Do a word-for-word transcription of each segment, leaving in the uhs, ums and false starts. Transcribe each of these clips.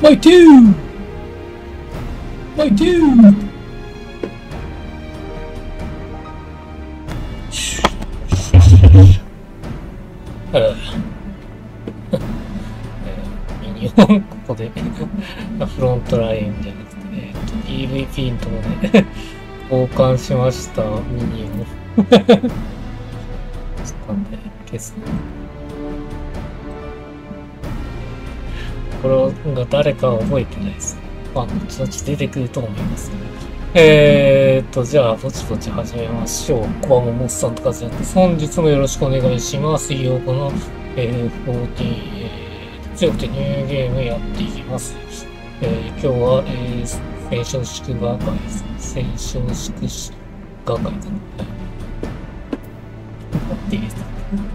My two! My two! ミニオンここでフロントラインじゃなくて、えー、と ピーブイピー のところで交換しましたミニオンしたんで消す。これが誰かは覚えてないです。まあ、後々出てくると思いますね。えーっと、じゃあ、ぼちぼち始めましょう。コバモモスさんとかじゃなくて、本日もよろしくお願いします。いよこの、えー、フォーティー、えー、強くてニューゲームやっていきます。えー、今日は、えー、戦勝祝賀会です。戦勝祝賀会かな。やっていいですか。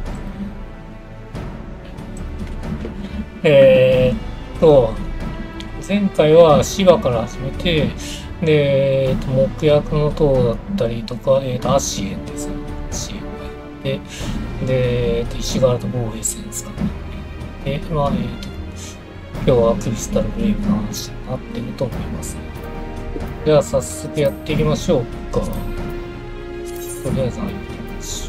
えーっと、前回は芝から始めて、で、えー、と木薬の塔だったりとか、えー、とアシエンですね。アシエンをやって、で、えー、と石柄と防衛戦ですかね。で、まあ、えー、と今日はクリスタルブレイブの話になってると思います。では早速やっていきましょうか。とりあえず入ってみましょ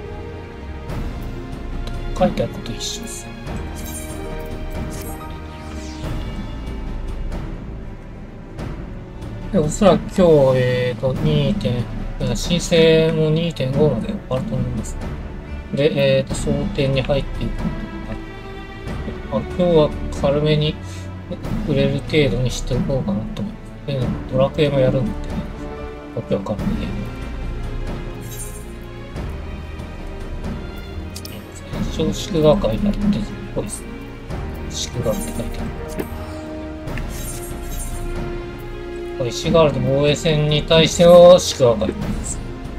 う。書いてあること一緒です。でおそらく今日、えーと、にてん、申請も にてんご まで終わると思います。で、えーと、争点に入っていくことになって、まあ、今日は軽めに売れる程度にしておこうかなと思います。で、ドラクエもやるので、僕は軽めにやる。小祝賀会やってるっぽいですね。祝賀って書いてある。石ガールと防衛戦に対しての祝賀会です。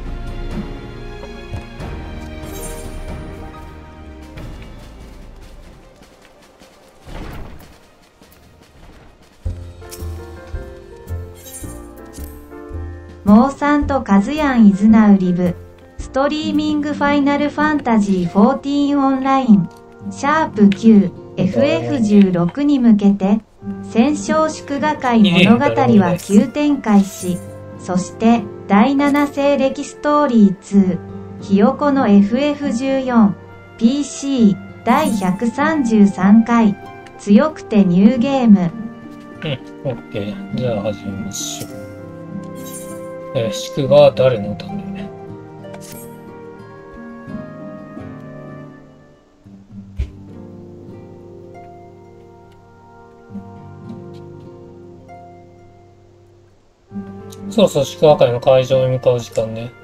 モーさんとカズヤンイズナウリブストリーミングファイナルファンタジーフォーティーンオンラインシャープ きゅうエフエフじゅうろく に向けて戦勝祝賀会物語は急展開し、そしてだいなな西暦ストーリーツーひよこの エフエフじゅうよん ピーシー だいひゃくさんじゅうさんかい強くてニューゲーム。 うん、オッケー。じゃあ始めましょう。えー、祝賀は誰のため？そろそろ祝賀会の会場に向かう時間ね。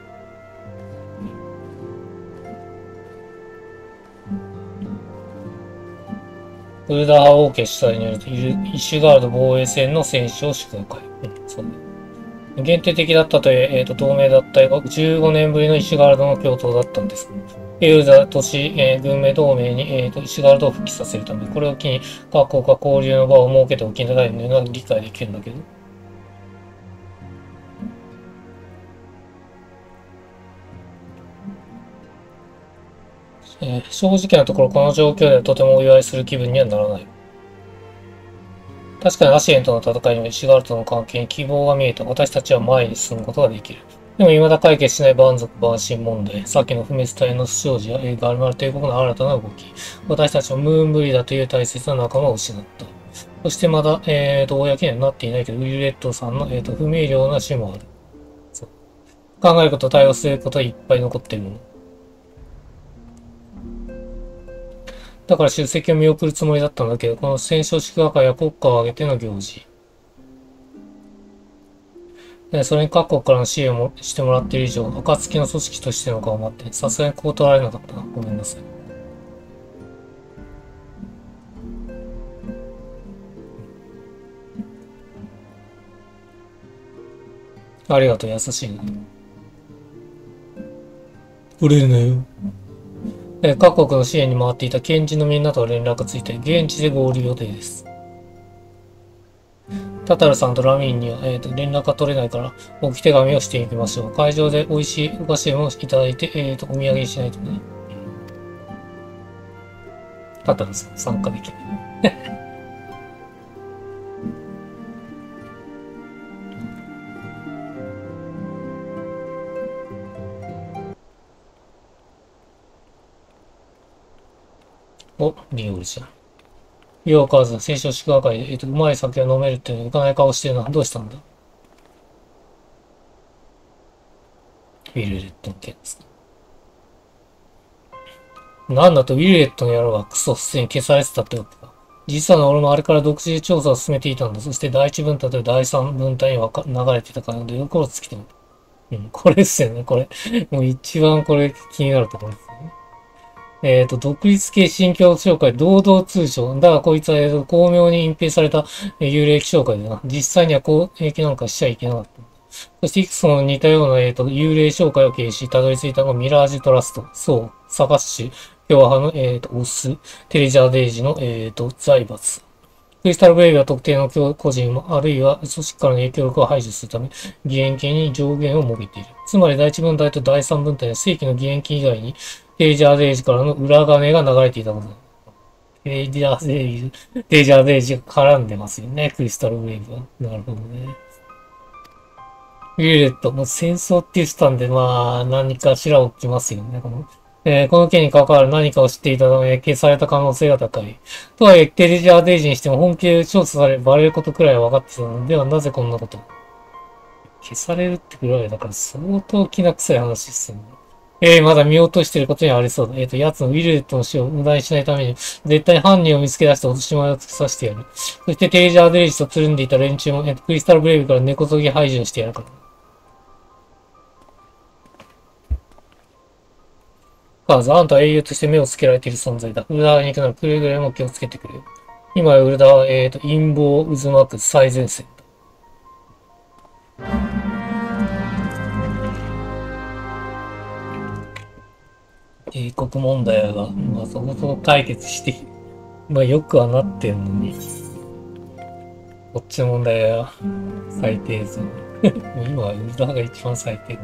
ウルダー王家主催によるイシュガールド防衛戦の戦勝祝賀会。うん、そうね。限定的だったという、えー、と同盟脱退がじゅうごねんぶりのイシュガールドの共闘だったんです。エウザ都市、えー、軍名同盟に、えー、とイシュガールドを復帰させるため、これを機に各国が交流の場を設けておきなさいというのは理解できるんだけど。えー、正直なところ、この状況ではとてもお祝いする気分にはならない。確かにアシエンとの戦いにもイシュガールドとの関係に希望が見えた。私たちは前に進むことができる。でも未だ解決しない蛮族蛮神問題。さっきの不滅隊の不祥事やガルマル帝国の新たな動き。私たちはムーンブリだという大切な仲間を失った。そしてまだ、えーと、公にはなっていないけど、ウィルレットさんの、えーと、不明瞭な趣もある。そう。考えること、対応することはいっぱい残っているもの。だから出席を見送るつもりだったんだけど、この戦勝祝賀会は国家を挙げての行事。それに各国からの支援をしてもらっている以上、暁の組織としての顔もあって、さすがにこう取られなかったな。ごめんなさい。ありがとう、優しいね。触れるなよ。各国の支援に回っていた賢人のみんなとは連絡がついて、現地で合流予定です。タタルさんとラミンには、えー、と連絡が取れないから、置き手紙をしていきましょう。会場で美味しいお菓子をいただいて、えー、とお土産にしないとね。タタルさん参加できない。 お、リオールじゃん。リオカーズ、先週宿泊会で、えっと、うまい酒が飲めるっていうのに浮かない顔してるな。どうしたんだ？ウィルレットの件ですか。なんだとウィルレットの野郎がクソすでに消されてたってわけか。実は俺もあれから独自で調査を進めていたんだ。そして第一分隊と第三分隊には流れていたからで、よくつきても。うん、これですよね、これ。もう一番これ気になるところですね。えっ、ー、と、独立系新教紹介、堂々通称。だがこいつは、えーと、巧妙に隠蔽された、えー、幽霊気紹介だな。実際には攻撃なんかしちゃいけなかった。そしていくつも似たような、えっ、ー、と、幽霊紹介を経由し、たどり着いたのがミラージュトラスト。そう、サガッシュ、共和派の、えっ、ー、と、オス、テレジャーデイジの、えっ、ー、と、財閥。クリスタルブレイブは特定の個人も、あるいは組織からの影響力を排除するため、義援金に上限を設けている。つまり第一分隊と第三分隊は正規の義援金以外に、テレジャーデイジからの裏金が流れていたことだ。テレジャーデイジ、テレジャーデイジが絡んでますよね、クリスタルブレイブは。なるほどね。ウィルレット、もう戦争って言ってたんで、まあ、何かしら起きますよね。このえー、この件に関わる何かを知っていたため、消された可能性が高い。とはいえ、テレジャーデイジにしても本気で調査され、バレることくらいは分かってたのでは、なぜこんなこと。消されるってくらいだから相当気な臭い話ですよね。えー、まだ見落としてることにありそうだ。えっ、ー、と、奴のウィルレットの死を無駄にしないために、絶対犯人を見つけ出して落とし前をつけさせてやる。そしてテレジャーデイジとつるんでいた連中も、えー、クリスタルブレイブから根こそぎ排除してやるから。カーズ、あんたは英雄として目をつけられている存在だ。ウルダーに行くならくれぐれも気をつけてくれよ。今やウルダーは、えーと、陰謀を渦巻く最前線だ。帝国問題が、まあ、そこそこ解決して、まあ、よくはなってんのに、こっちの問題は最低ですよね。今はウルダーが一番最低。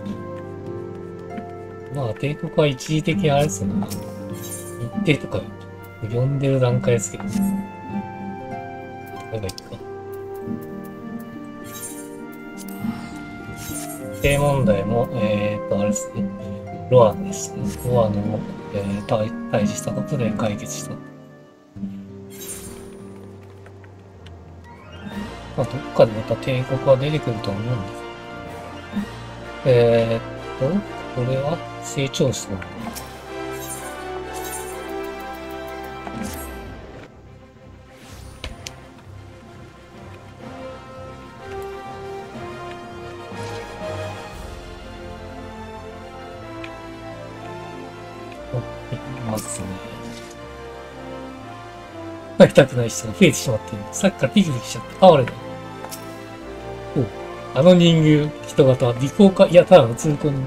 まあ、帝国は一時的にあれですよね。日程とか呼んでる段階ですけど。なんかいいか。日程問題も、えーっと、あれですね。ロアですね。ロアの、えー、対対峙したことで解決した。まあ、どっかでまた帝国は出てくると思うんです。えーっと、これは成長したのかな。ますね。会いたくない人が増えてしまっている。さっきからピキピキしちゃって。あ、あれだ。おあの人形、人型、尾行か、いや、ただの通行人。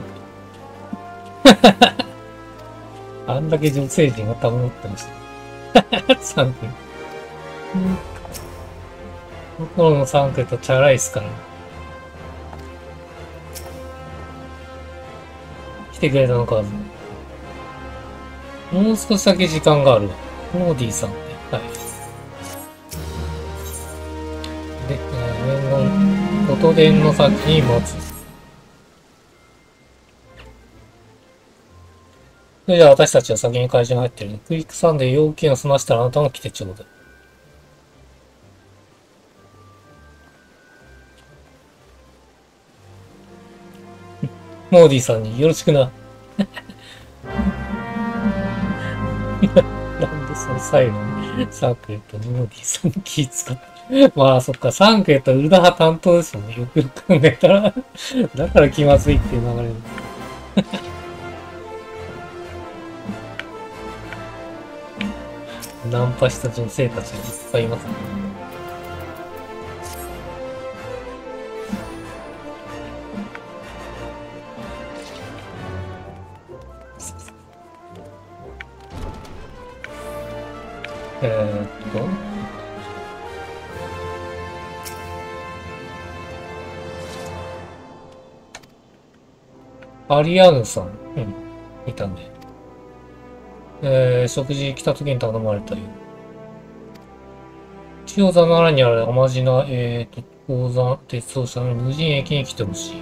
あんだけ女性陣がたむってました。サンク。心のサンクとチャラいっすから。来てくれたのか。もう少しだけ時間があるわ。モーディさんね。はい。で、上の、外伝の先に持つ。それじゃあ私たちは先に会社に入ってるの。クイックサンで要件を済ましたらあなたも来てちょうだい。モーディさんによろしくな。なんでその最後にサンクレットモーディさんに気使って。まあそっか、サンクレットウルダ派担当ですよね。よくよく考えたら。だから気まずいっていう流れです。ナンパした女性たちがいっぱいいますね。えーっと。アリアーヌさん、うん、いたんで。えー、食事来た時に頼まれたよ。千代座奈良にある甘地な、えーと、鉱山鉄道車の無人駅に来てほしい。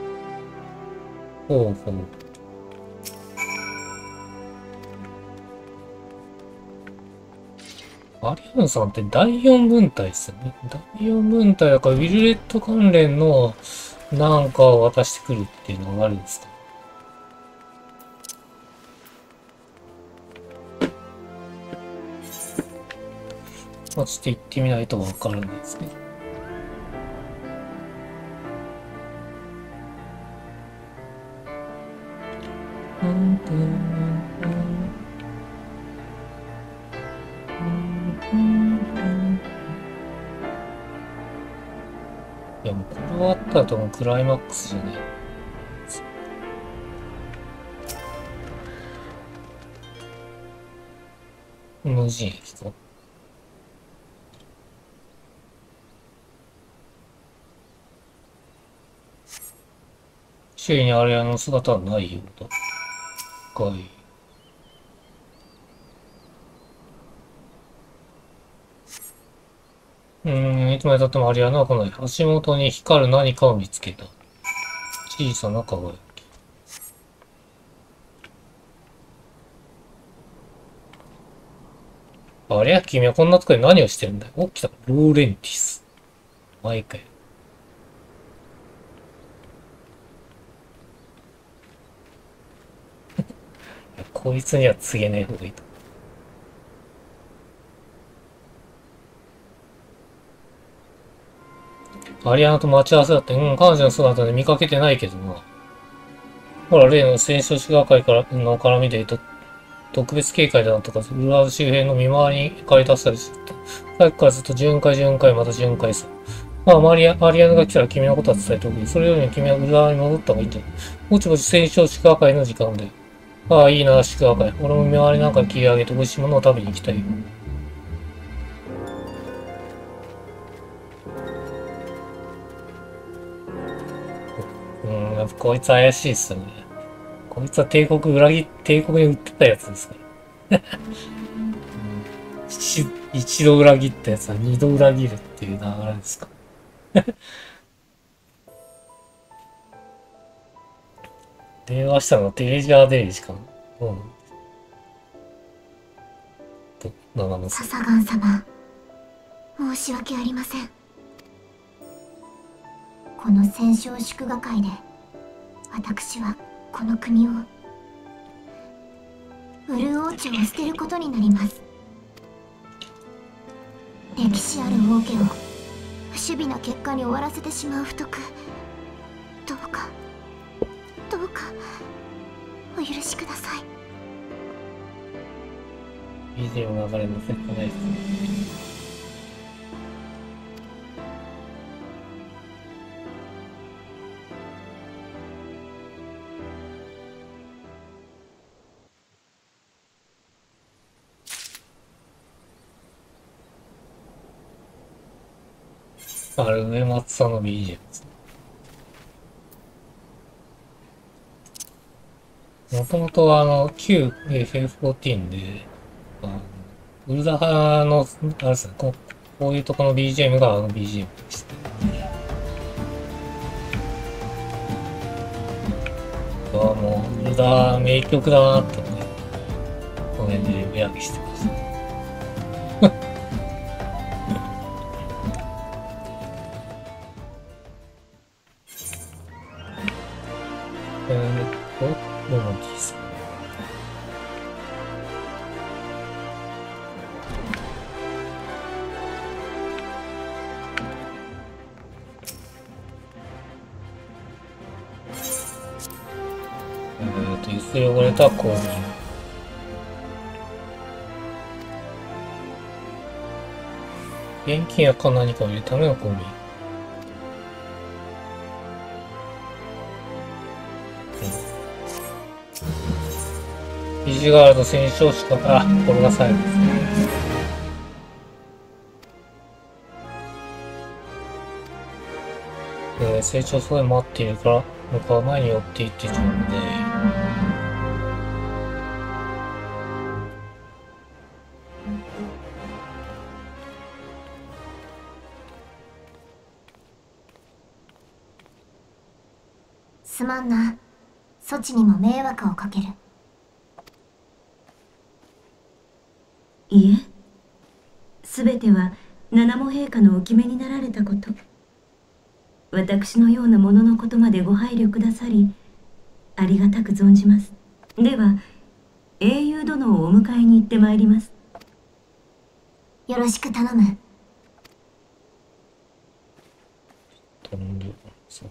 ほうほう。 アリアンさんってだいよん分隊ですよね。だいよん分隊だからウィルレット関連のなんかを渡してくるっていうのがあるんですか？まあ、ちょっと行ってみないとわからないですね。うんうんいやもうこれ終わった後もクライマックスじゃない。無人駅か。周囲にアリアの姿はないようだ。かい。うーん、いつまで経ってもアリアナは来ない。足元に光る何かを見つけた。小さな輝き。あれや、君はこんなとこで何をしてるんだよ。お、来た。ローレンティス。前かよ。こいつには告げねえ方がいいと。アリアナと待ち合わせだって、うん、彼女の姿で見かけてないけどな。ほら、例の戦勝士係からの絡みで言うと、特別警戒だなとか、裏周辺の見回りに駆り出したりすると、さっきからずっと巡回巡回また巡回する。まあ、マリア、アリアナが来たら君のことは伝えておく。それよりも君は裏側に戻った方がいいんじゃない？ぼちぼち戦勝士係の時間だよ。ああ、いいな、宿場会。俺も見回りなんか切り上げて美味しいものを食べに行きたいよ。うん、やっぱこいつ怪しいっすよね。こいつは帝国裏切、帝国に売ってたやつですから。一一度裏切ったやつは二度裏切るっていう流れですか。電話したのテレジャーデイジかな。うん。と、長野さん。 ササガン様、申し訳ありません。この戦勝祝賀会で、私はこの国を、ウル王朝を捨てることになります。歴史ある王家を、不守備な結果に終わらせてしまう不徳。どうか、どうか、お許しください。 ビージーエム 流れのせてないですね。あれ、上松さんの ビージーエム ですね。もともとあの、旧 エフエフフォーティーン で、あの、ウルダ派の、あれですね、こう、こういうとこの ビージーエム があの ビージーエム でした。あもう、ウルダ名曲だなってね、この辺で目上げしてました。えーっと、レモンティーさん。えーっと、ゆすり汚れた公民。現金やか何かを入れるための公民。ビジガールド戦勝士か、あ、これが最後ですね。えー、成長すごい待っているから、向かう前に寄っていってちょうだい。 すまんな。そちにも迷惑をかける。 いえ、 すべては七母陛下のお決めになられたこと。私のようなもののことまでご配慮くださりありがたく存じます。では英雄殿をお迎えに行ってまいります。 よろしく頼む。 飛んでそう。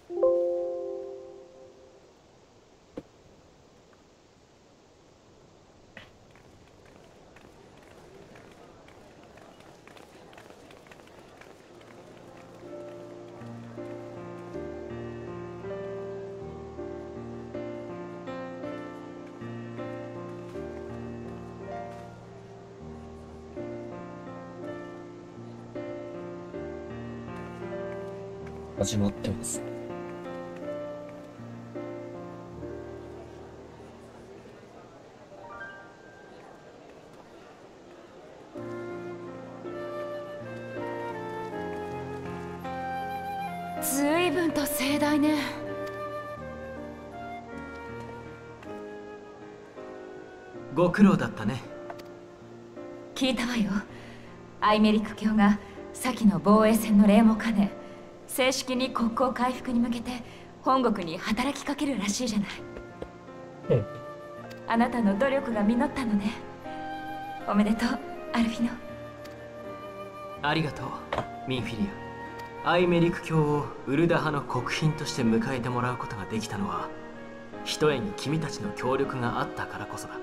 始まってます。 ずいぶんと盛大ね。 ご苦労だったね。 聞いたわよ。アイメリック卿が先の防衛戦の礼も兼ね正式に国交回復に向けて本国に働きかけるらしいじゃない。 うん。 あなたの努力が実ったのね。おめでとう、アルフィノ。 ありがとう、ミンフィリア。アイメリク卿をウルダ派の国賓として迎えてもらうことができたのは、ひとえに君たちの協力があったからこそだ。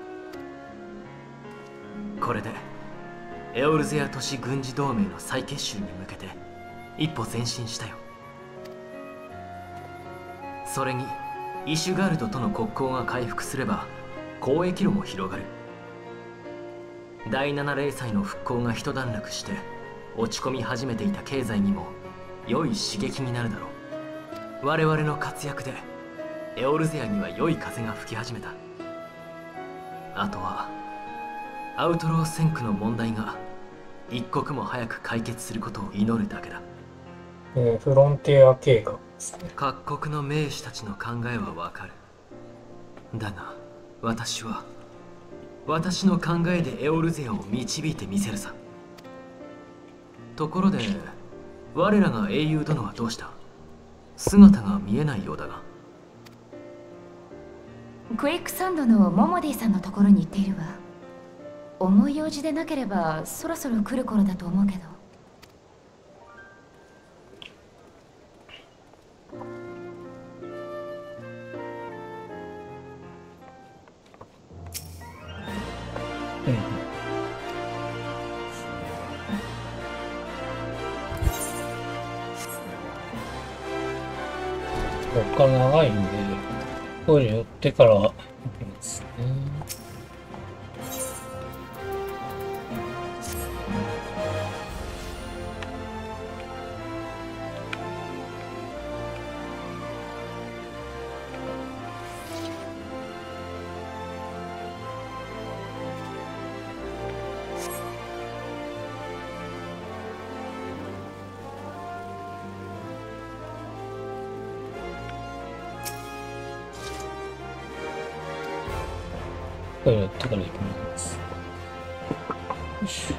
これでエオルゼア都市軍事同盟の再結集に向けて一歩前進したよ。それにイシュガルドとの国交が回復すれば交易路も広がる。第七零祭の復興が一段落して落ち込み始めていた経済にも良い刺激になるだろう。我々の活躍でエオルゼアには良い風が吹き始めた。あとはアウトロー戦区の問題が一刻も早く解決することを祈るだけだ。 えー、フロンティア計画ですね。 各国の名士たちの考えはわかる。だが私は私の考えでエオルゼアを導いてみせるさ。ところで我らが英雄殿はどうした？姿が見えないようだが。 クイックサンドのモモディさんのところに行っているわ。重い用事でなければそろそろ来る頃だと思うけど。 うん。ここから長いんで、トイレ寄ってから行きますね。トイレ寄ってから行きます。よし。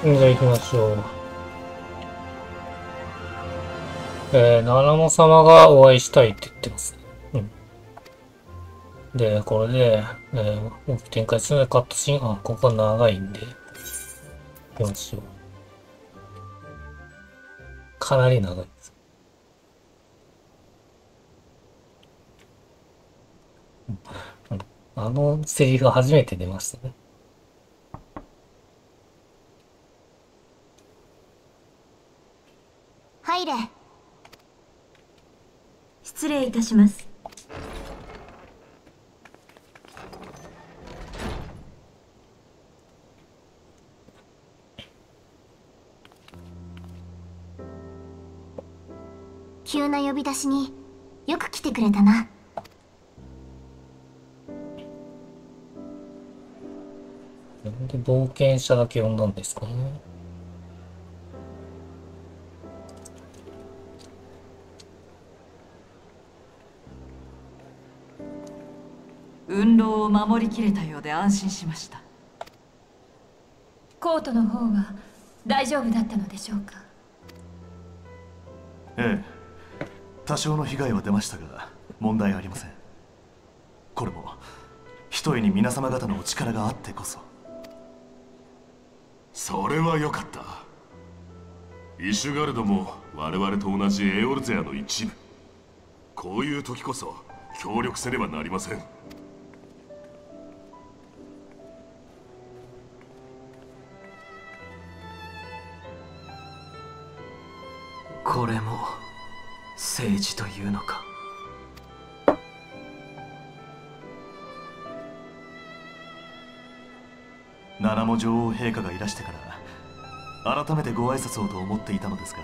じゃあ行きましょう。えー、ナナモ様がお会いしたいって言ってます。うん。で、これで、えー、大きく展開するのでカットシーン、あ、ここは長いんで、行きましょう。かなり長いです。うん、あのセリフが初めて出ましたね。 入れ。 失礼いたします。 急な呼び出しによく来てくれたな。 なんで冒険者だけ呼んだんですかね。 運動を守りきれたようで安心しました。 コートの方は大丈夫だったのでしょうか。 ええ、多少の被害は出ましたが問題ありません。これもひとえに皆様方のお力があってこそ。 それは良かった。イシュガルドも我々と同じエオルゼアの一部。こういう時こそ協力せねばなりません。 これも政治というのか。 七も女王陛下がいらしてから改めてご挨拶をと思っていたのですが、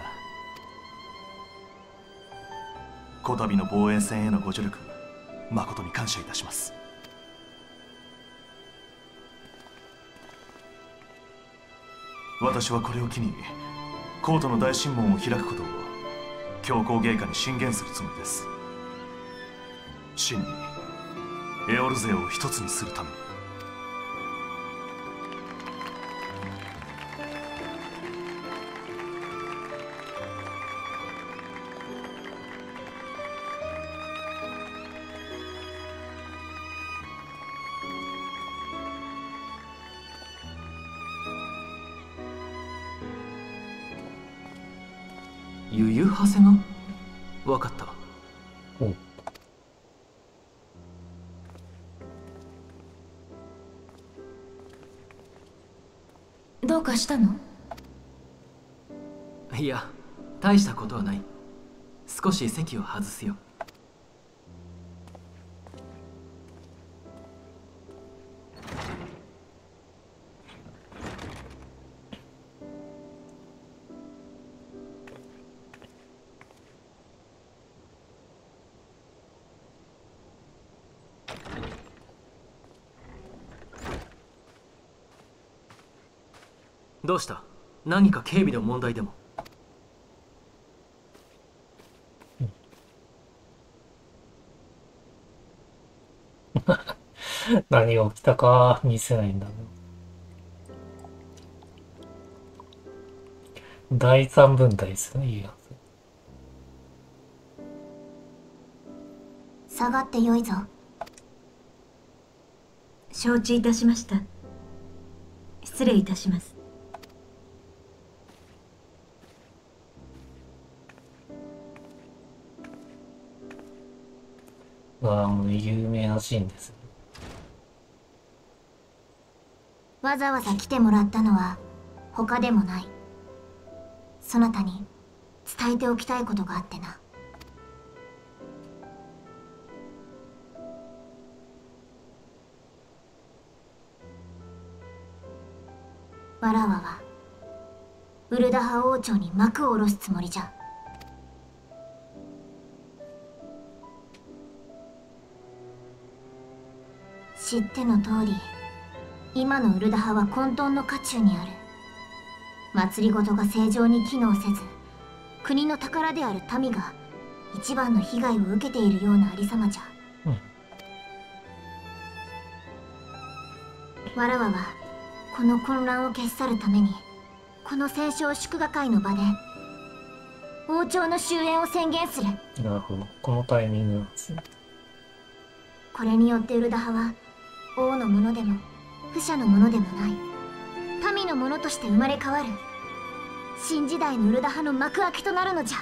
こたびの防衛戦へのご助力誠に感謝いたします。私はこれを機にコートの大神門を開くことを教皇陛下に進言するつもりです。真にエオルゼを一つにするために。 ゆゆはせがわかった。 おどうかしたの？ いや、大したことはない。少し席を外すよ。どうした？何か警備の問題でも？ 何が起きたか見せないんだね。第三分隊ですね、いいやつ。 下がってよいぞ。 承知いたしました。失礼いたします。 ああ、もう有名なシーンですね。 わざわざ来てもらったのは他でもない。そなたに伝えておきたいことがあってな。わらわはウルダハ王朝に幕を下ろすつもりじゃ。知っての通り、今のウルダハは混沌の渦中にある。政が正常に機能せず、国の宝である民が一番の被害を受けているようなありさまじゃ。 うん、 わらわはこの混乱を消し去るためにこの戦勝祝賀会の場で王朝の終焉を宣言する。 なるほど、このタイミングなんですね。 これによってウルダ派は王のものでも不者のものでもない民のものとして生まれ変わる新時代のウルダ派の幕開けとなるのじゃ。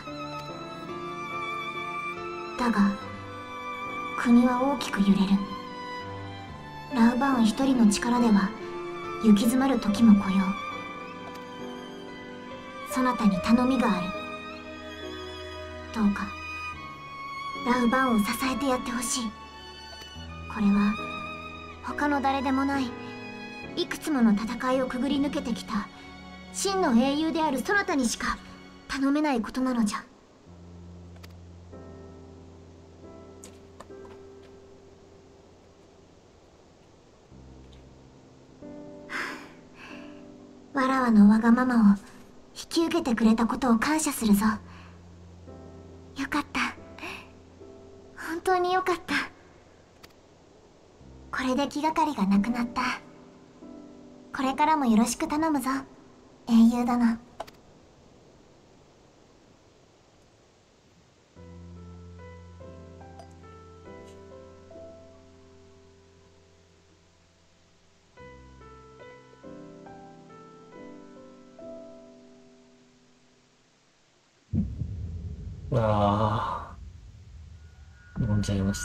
だが国は大きく揺れる。ラウバーン一人の力では行き詰まる時も来よう。そなたに頼みがある。どうかラウバーンを支えてやってほしい。これは他の誰でもないいくつもの戦いをくぐり抜けてきた真の英雄であるそなたにしか頼めないことなのじゃ。わらわのわがままを引き受けてくれたことを感謝するぞ。よかった。本当によかった。これで気がかりがなくなった。これからもよろしく頼むぞ、英雄殿。 ああ、飲んじゃいました。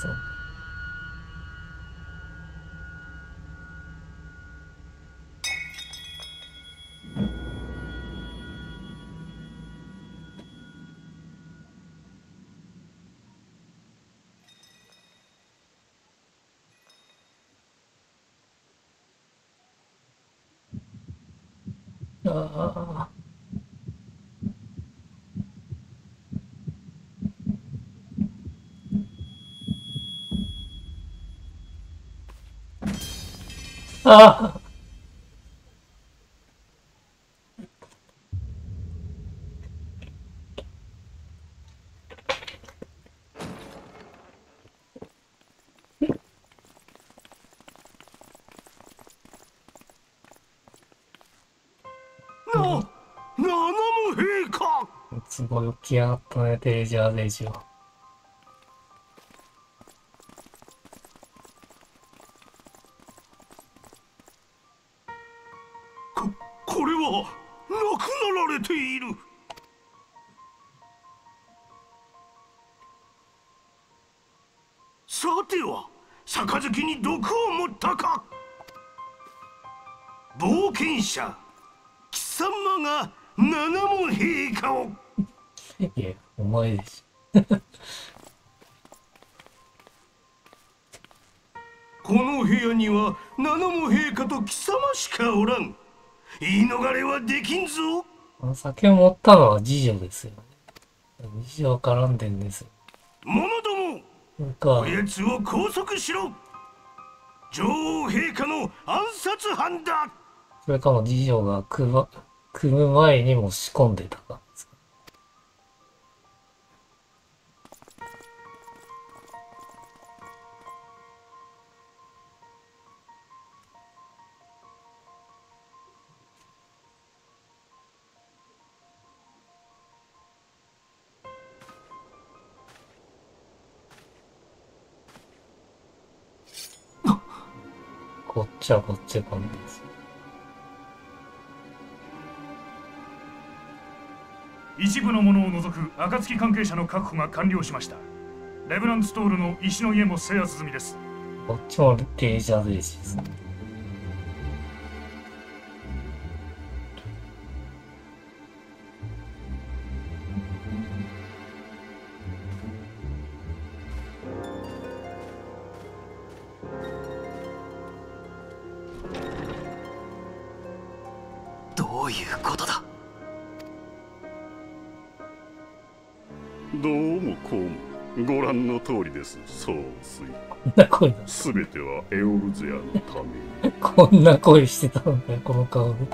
ああ。ああ。 な、ナナム陛下。 すごい起き上がったね、テージャーデイジは。 こ、これは亡くなられている。さては杯に毒を持ったか。冒険者貴様がナナム陛下を。 いや、お前でしこの部屋にはナナム陛下と貴様しかおらん。言い逃れはできんぞ。 ょ。酒を持ったのは次女ですよね。次女は絡んでんですよ。 者ども、 なんか、 こやつを拘束しろ。女王陛下の暗殺犯だ。 それかも次女が組む、組む前にも仕込んでたか。こっちはこっち感じです。 一部の者を除く暁関係者の確保が完了しました。レブランツトールの石の家も制圧済みです。 こっちもテージャーデイジですね。 どういうことだ。 どうもこうもご覧の通りです。総帥。 こんな声だ。 すべてはエオルゼアのために。 こんな声してたんだよ、この顔で。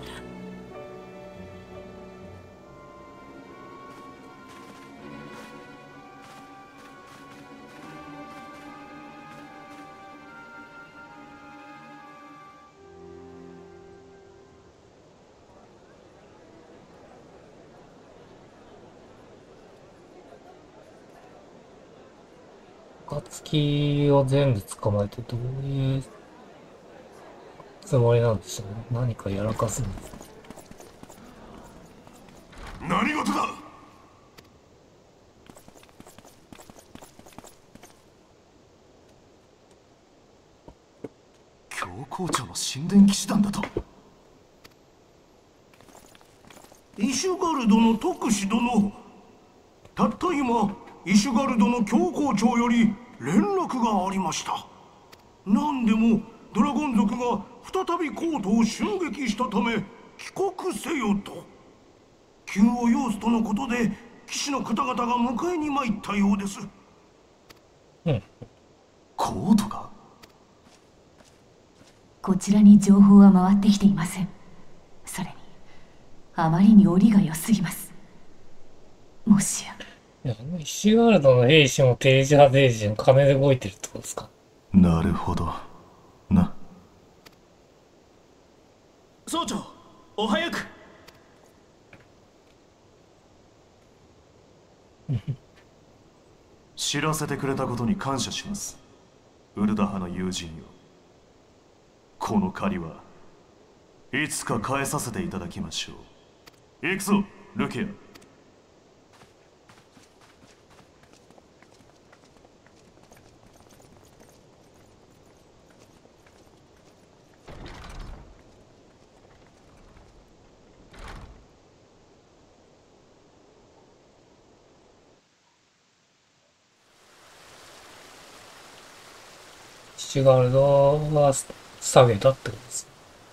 暁を全部捕まえてどういうつもりなんでしょうね。何かやらかすんですか。 何事だ。 教皇庁の神殿騎士団だと。 イシュガルドの特使殿、たった今イシュガルドの教皇庁より連絡がありました。何でもドラゴン族が再びコートを襲撃したため帰国せよと。急を要すとのことで騎士の方々が迎えに参ったようです。 うん。 コートが？ こちらに情報は回ってきていません。それにあまりに折が良すぎます。もしやいや、イシュガルドの兵士もテージ派デイジの金で動いてるってことですか。 なるほどな。 総長、お早く。 知らせてくれたことに感謝します、ウルダ派の友人よ。この借りはいつか返させていただきましょう。行くぞルケア。 イシュガルドは下げたってことです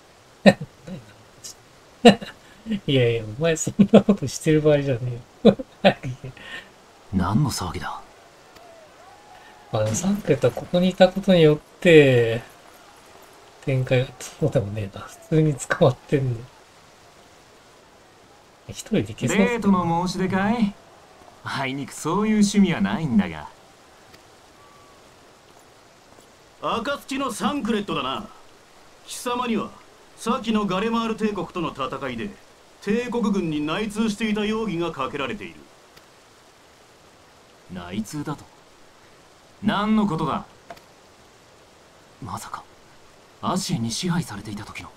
いやいや、お前そんなことしてる場合じゃねえよ何の騒ぎだ。 まあ、さっき言ったここにいたことによって展開がそうでもねえな。普通に捕まってんの。一人で行けそう。 デートの申し出かい。あいにくそういう趣味はないんだが。 暁のサンクレットだな。貴様には先のガレマール帝国との戦いで帝国軍に内通していた容疑がかけられている。 内通だと？何のことだ。 まさかアシエに支配されていた時の。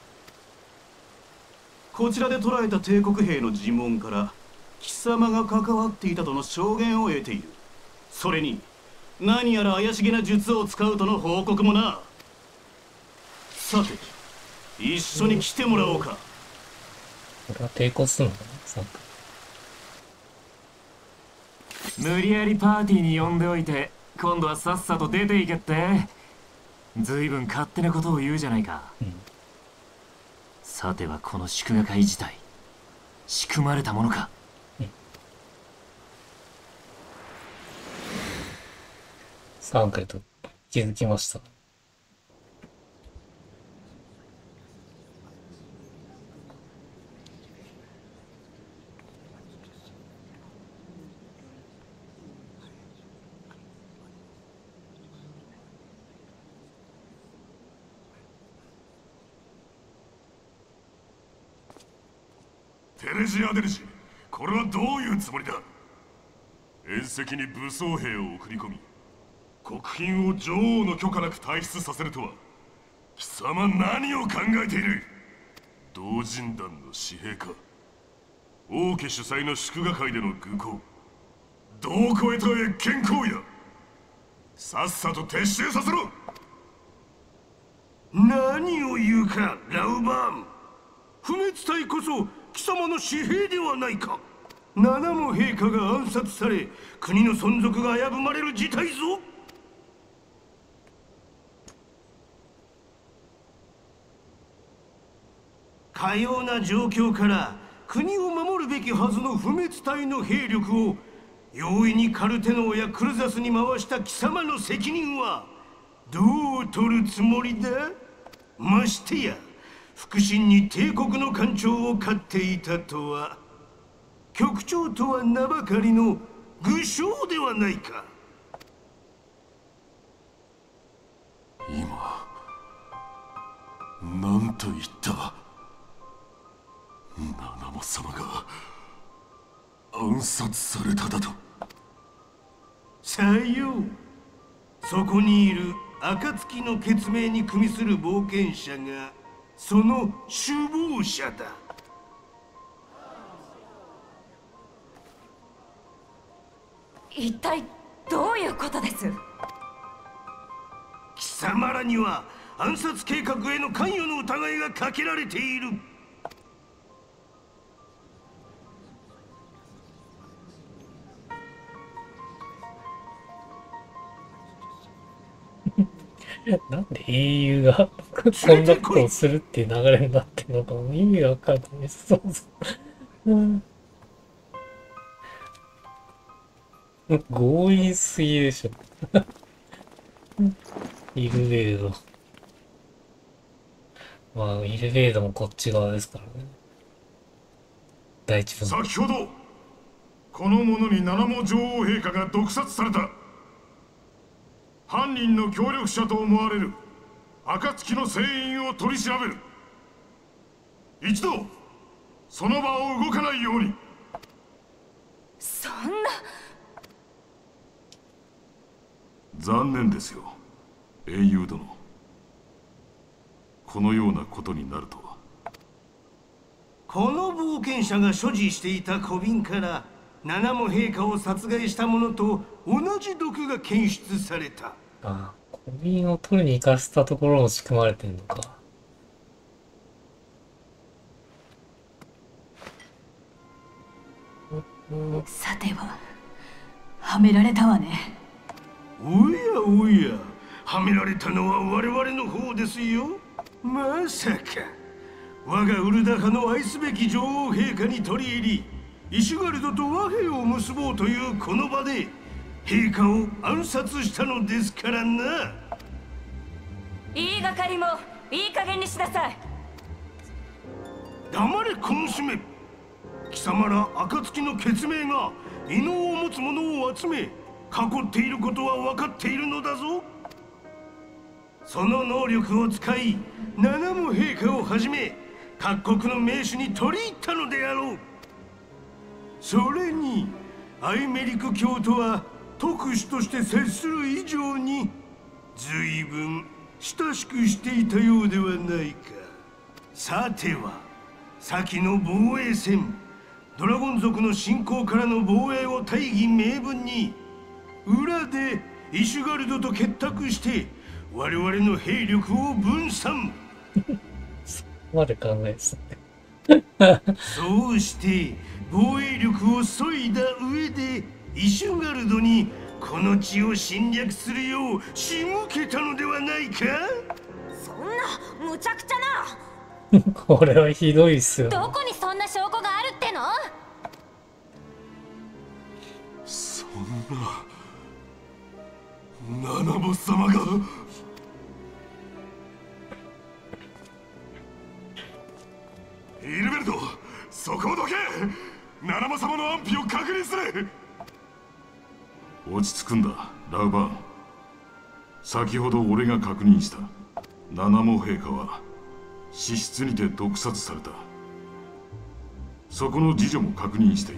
こちらで捕らえた帝国兵の尋問から貴様が関わっていたとの証言を得ている。それに何やら怪しげな術を使うとの報告もな。さて一緒に来てもらおうか。 俺は抵抗するのかな。 無理やりパーティーに呼んでおいて今度はさっさと出ていけって。ずいぶん勝手なことを言うじゃないか、うん、さてはこの祝賀会自体仕組まれたものか、うん、 さんかいと気づきました。 テレジアデルジ、これはどういうつもりだ。縁石に武装兵を送り込み国賓を女王の許可なく退出させるとは貴様何を考えている。同人団の私兵か。王家主催の祝賀会での愚行、どう超えた越権行為だ。さっさと撤収させろ。 何を言うかラウバーン。不滅隊こそ貴様の私兵ではないか。七も陛下が暗殺され国の存続が危ぶまれる事態ぞ。かような状況から国を守るべきはずの不滅隊の兵力を容易にカルテノーやクルザスに回した貴様の責任はどう取るつもりだ。ましてや腹心に帝国の艦長を飼っていたとは。局長とは名ばかりの愚将ではないか。 今何と言った。七も様が暗殺されただと。 さよう。 そこにいる暁の血命に組みする冒険者がその首謀者だ。 一体どういうことです？ 貴様らには暗殺計画への関与の疑いがかけられている。 なんで英雄がそんなことをするっていう流れになってるのか意味がわかんないです。そうそう。うん、強引すぎでしょ。イルベード。まあ、イルベードもこっち側ですからね。第一分。 先ほど、この者に七も女王陛下が毒殺された。犯人の協力者と思われる暁の船員を取り調べる。一度その場を動かないように。 そんな。 残念ですよ、英雄殿。このようなことになるとは。 この冒険者が所持していた小瓶から七も陛下を殺害したものと同じ毒が検出された。 ああ、小瓶を取りに行かせたところも仕組まれてんのか。 さてははめられたわね。 おやおや、はめられたのは我々の方ですよ。まさか我がウルダ派の愛すべき女王陛下に取り入りイシュガルドと和平を結ぼうというこの場で陛下を暗殺したのですからな。 言いがかりもいい加減にしなさい。 黙れ小娘。貴様ら暁の血命が異能を持つ者を集め囲っていることは分かっているのだぞ。その能力を使い七も陛下をはじめ各国の名手に取り入ったのであろう。それにアイメリク教とは特使として接する以上に随分親しくしていたようではないか。さては先の防衛戦ドラゴン族の侵攻からの防衛を大義名分に裏でイシュガルドと結託して我々の兵力を分散。 そこまで考えですね。そうして防衛力を削いだ上でイシュガルドにこの地を侵略するよう仕向けたのではないか。 そんな無茶苦茶な。 これはひどいっすよ。 どこにそんな証拠があるっての？ そんな七ボス様が。イルベルト、そこをどけ。七ボ様の安否を確認する。落ち着くんだ、ラウバーン。先ほど俺が確認した七も陛下は死室にて毒殺された。そこの次女も確認している。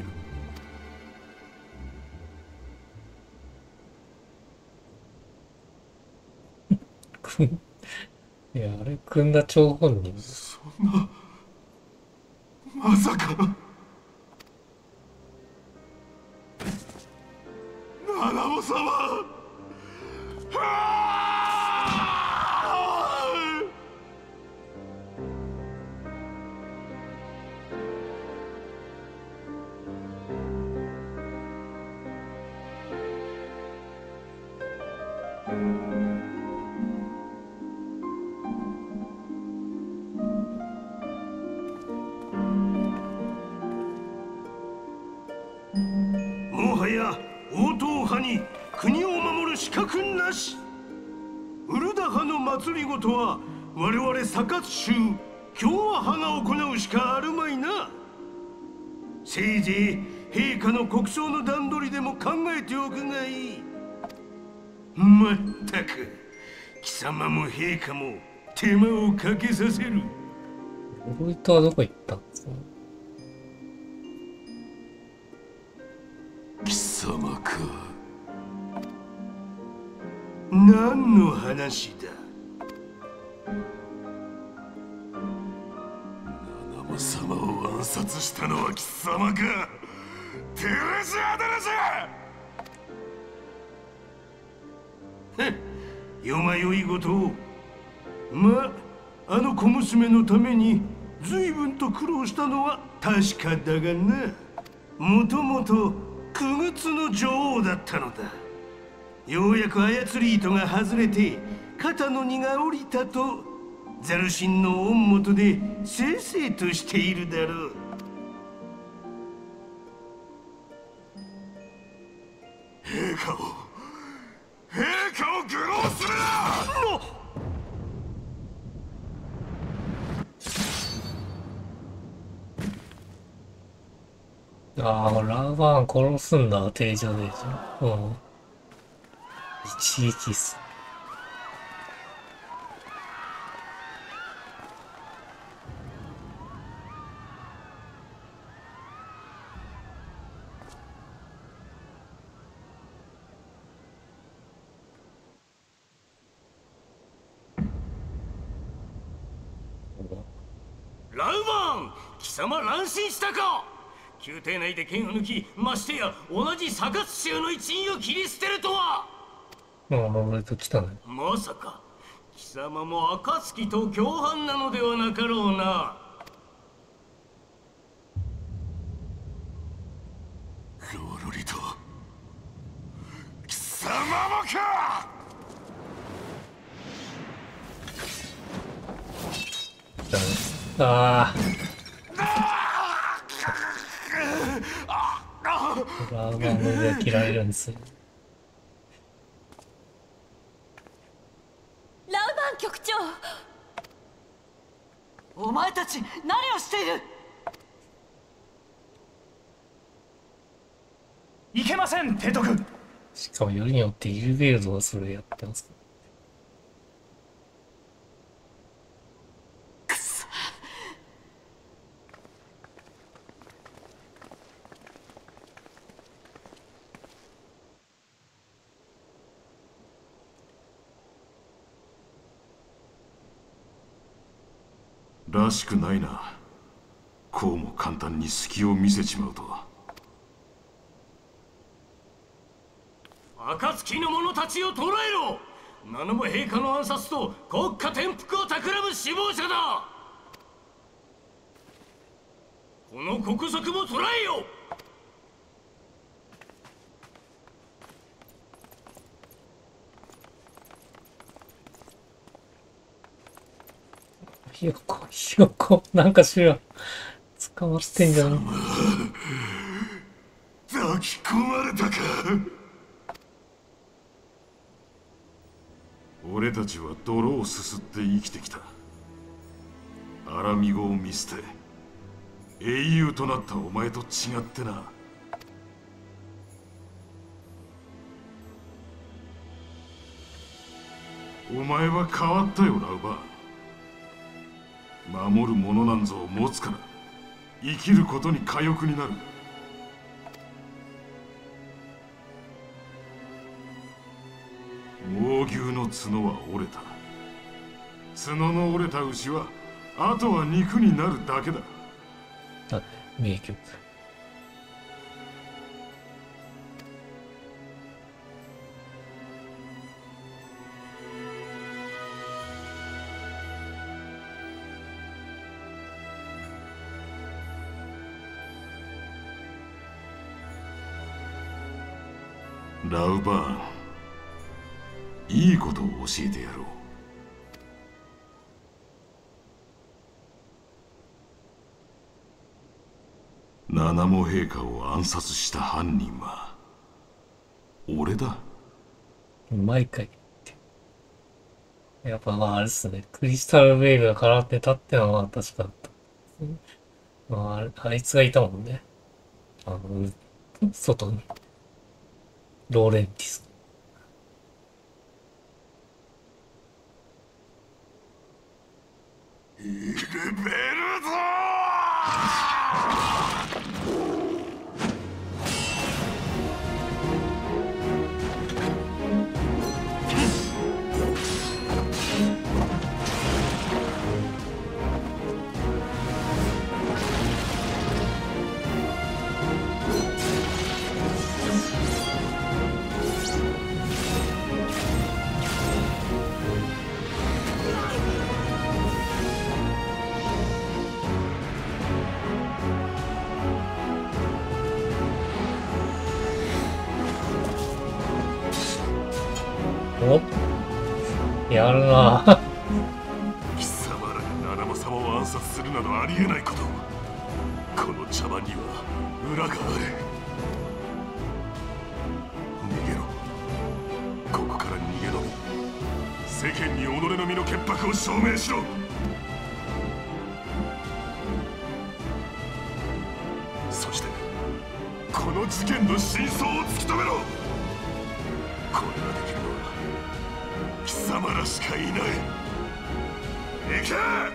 いや、あれ組んだ張本人。 そんな、まさか七ボ様。 もはや王党派に国を守る資格なし。ウルダ派の祭りごとは我々サカツ州共和派が行うしかあるまいな。せいぜい陛下の国葬の段取りでも考えておくがいい。まったく貴様も陛下も手間をかけさせる。 ロイトはどこ行ったんですか？ 貴様か。 何の話だ？ 七間様を暗殺したのは貴様か？テレジアデレジ！よまよいことを。まあ、あの小娘のために随分と苦労したのは確かだがな。もともと傀儡の女王だったのだ。ようやく操り糸が外れて肩の荷が下りたとザルシンの御元でせいせいとしているだろう。 陛下を陛下を愚弄するな！ ああ、ラーバーン殺すんだ、テージャデージ。うん。一撃っす。 ラウバーン、貴様乱心したか？宮廷内で剣を抜き、ましてや同じサカツ州の一員を切り捨てるとは。 ああ、俺と来たね。 まさか貴様も暁と共犯なのではなかろうな。 ローロリと貴様もか！ ああ。ラーバーの上は切られるんですよ。 ラウバン局長、 お前たち何をしている？ いけません、提督。 しかもよりによってイルベルドがそれやってます。 らしくないな。こうも簡単に隙を見せちまうとは。 暁の者たちを捕らえろ！七も陛下の暗殺と国家転覆を企む首謀者だ！この国賊も捕らえよ！ ひよこ、ひよこ、なんかしら、捕まってんじゃん。 抱き込まれたか。 俺たちは泥をすすって生きてきた。アラミゴを見捨て、英雄となったお前と違ってな。お前は変わったよ、ラウバー。守るものなんぞを持つから生きることに寡欲になる。猛牛の角は折れた。角の折れた牛はあとは肉になるだけだ。 あ、名曲。 ラウバーン、いいことを教えてやろう。七も陛下を暗殺した犯人は俺だ。 毎回言って。やっぱまああれっすね。クリスタルウェーブが空手たってのは確かだった。まあ、あいつがいたもんね。あの、外に。ローレンティス。 イルベルドー！ お、やるな。 貴様らが七間様を暗殺するなどありえないこと。この茶番には裏がある。逃げろ。ここから逃げ延び、世間に己の身の潔白を証明しろ。そしてこの事件の真相を突き止めろ。これができるのは貴様らしかいない。行け！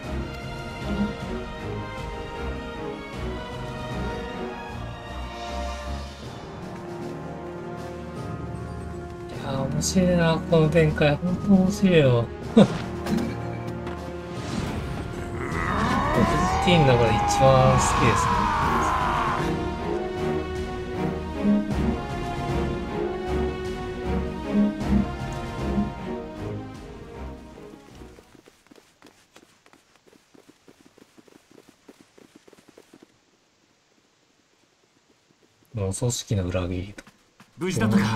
いや、面白いな、この展開。ほんと面白いよ。フィフティーンの中で一番好きですね。もう組織の裏切りと。 無事だったか。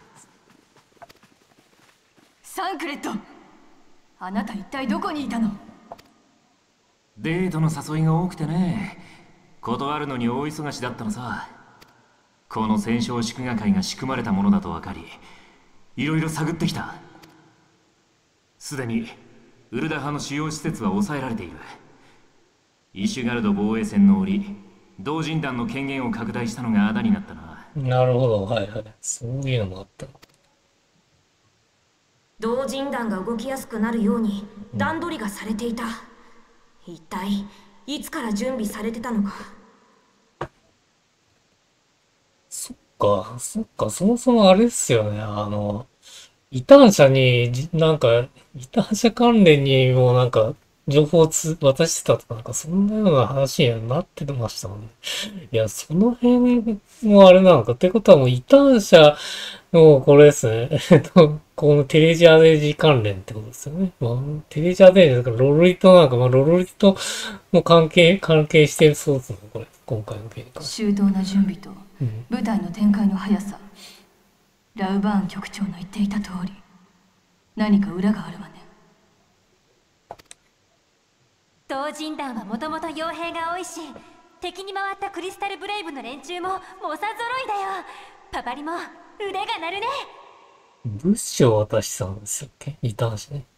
サンクレット、あなた一体どこにいたの？ デートの誘いが多くてね、断るのに大忙しだったのさ。この戦勝祝賀会が仕組まれたものだと分かり、いろいろ探ってきた。すでにウルダ派の主要施設は抑えられている。イシュガルド防衛戦の折、同人団の権限を拡大したのが仇になったな。 なるほど、はいはい。そういうのもあった。 同人団が動きやすくなるように段取りがされていた。一体いつから準備されてたのか。 そっか、そっか、そもそもあれっすよね。あの、異端者に、なんか、異端者関連にもなんか、情報をつ渡してたとか、なんかそんなような話にはなってましたもんね。いや、その辺もあれなのか。ってことはもう異端者のこれですね。えっと、このテレジアデジ関連ってことですよね。まあ、テレジアデジだからロロリとなんか、まあ、ロロリとも関係、関係してるそうですね、これ。今回の件。 周到な準備と部隊の展開の速さ、うん、ラウバーン局長の言っていた通り、何か裏があるわね。 同人団はもともと傭兵が多いし、敵に回ったクリスタルブレイブの連中も猛者揃いだよ。パパリも腕が鳴るね。 物資を渡したんですよっけ、異端者ね。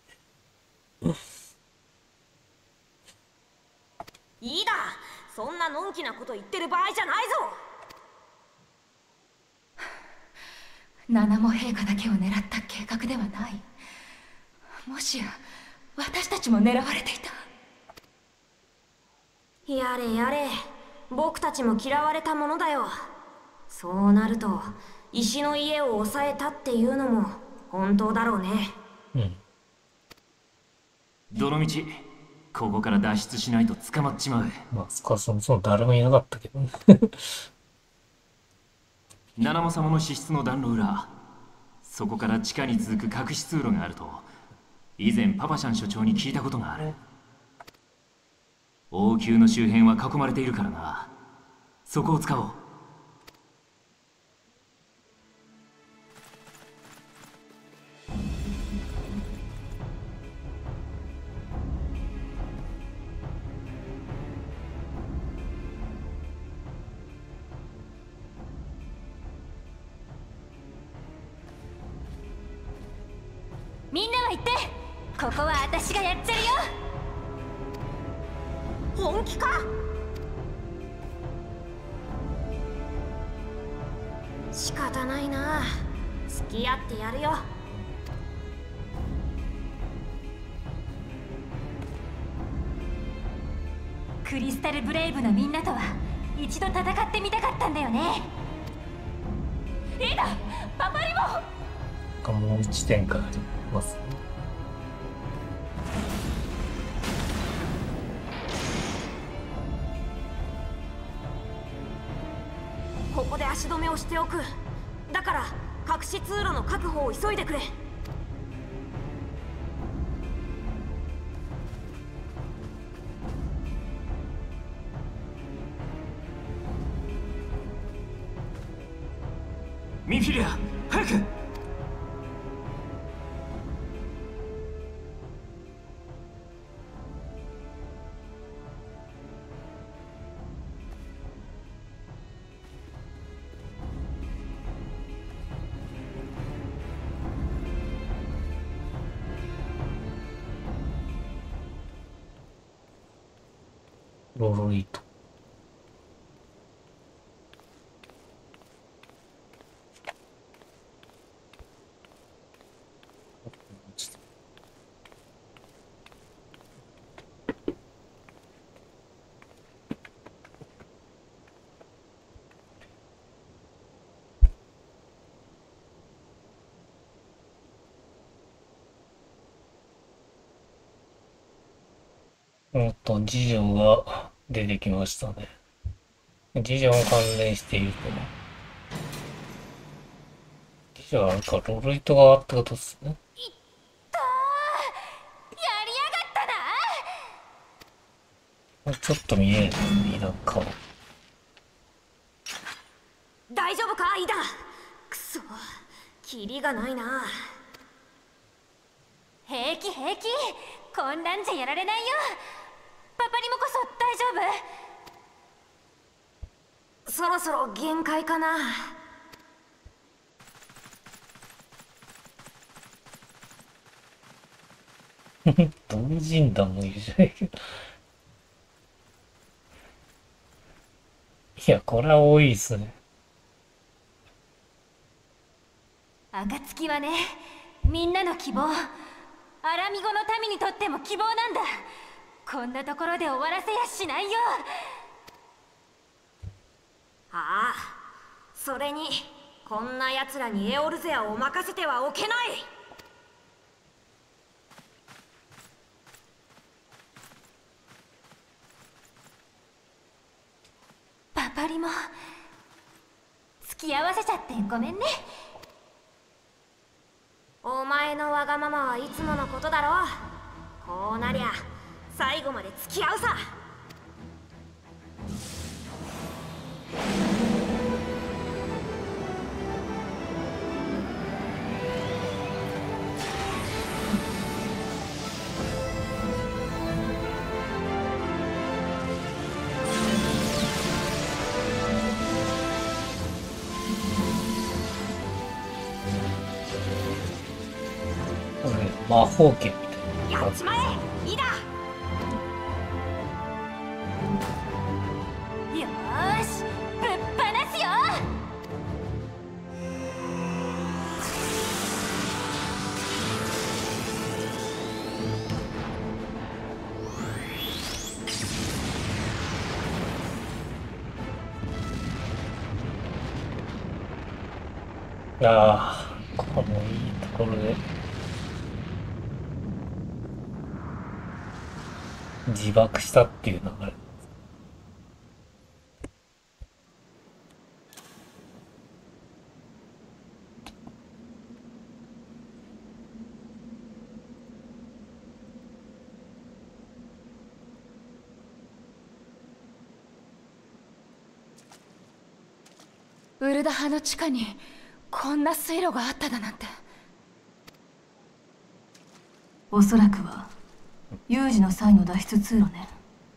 いいだ、そんなのんきなこと言ってる場合じゃないぞ。 七も陛下だけを狙った計画ではない。もしや私たちも狙われていた。 やれやれ、僕たちも嫌われたものだよ。そうなると石の家を抑えたっていうのも本当だろうね。 うん。 どのみちここから脱出しないと捕まっちまう。 まあ、そこはそもそも誰もいなかったけどね。 七間様の資質の暖炉裏、そこから地下に続く隠し通路があると以前パパシャン所長に聞いたことがある。王宮の周辺は囲まれているからな。そこを使おう。 みんなは言って、ここは私がやっちゃるよ。本気か？仕方ないな、付き合ってやるよ。クリスタルブレイブのみんなとは一度戦ってみたかったんだよね。いいだ、パパリももう一展開ありますね。 ここで足止めをしておく。だから隠し通路の確保を急いでくれ。 ミンフィリア、早く。 ロロイト。おっと、次女が出てきましたね。次女が関連していると。次女はあれか、ロロイト側ってことですね。 いったー、やりやがったな。 ちょっと見えるね、イダ顔。 大丈夫かイダ。くそ、キリがないな。平気平気、こんなんじゃやられないよ。パパリモこそ大丈夫？そろそろ限界かな。 同人団もいるじゃないけど。いや、これは多いっすね。 暁はね、みんなの希望。アラミゴの民にとっても希望なんだ。こんなところで終わらせやしないよ。ああ、それにこんな奴らにエオルゼアを任せてはおけない。パパリも付き合わせちゃってごめんね。お前のわがままはいつものことだろう。こうなりゃ最後まで付き合うさ。 これ魔法剣みたいな。 やっちまえイダ。よーし、ぶっ放すよ。 ああ、このいいところで自爆したっていう流れ。 ウルダ派の地下にこんな水路があっただなんて。 おそらくは有事の際の脱出通路ね。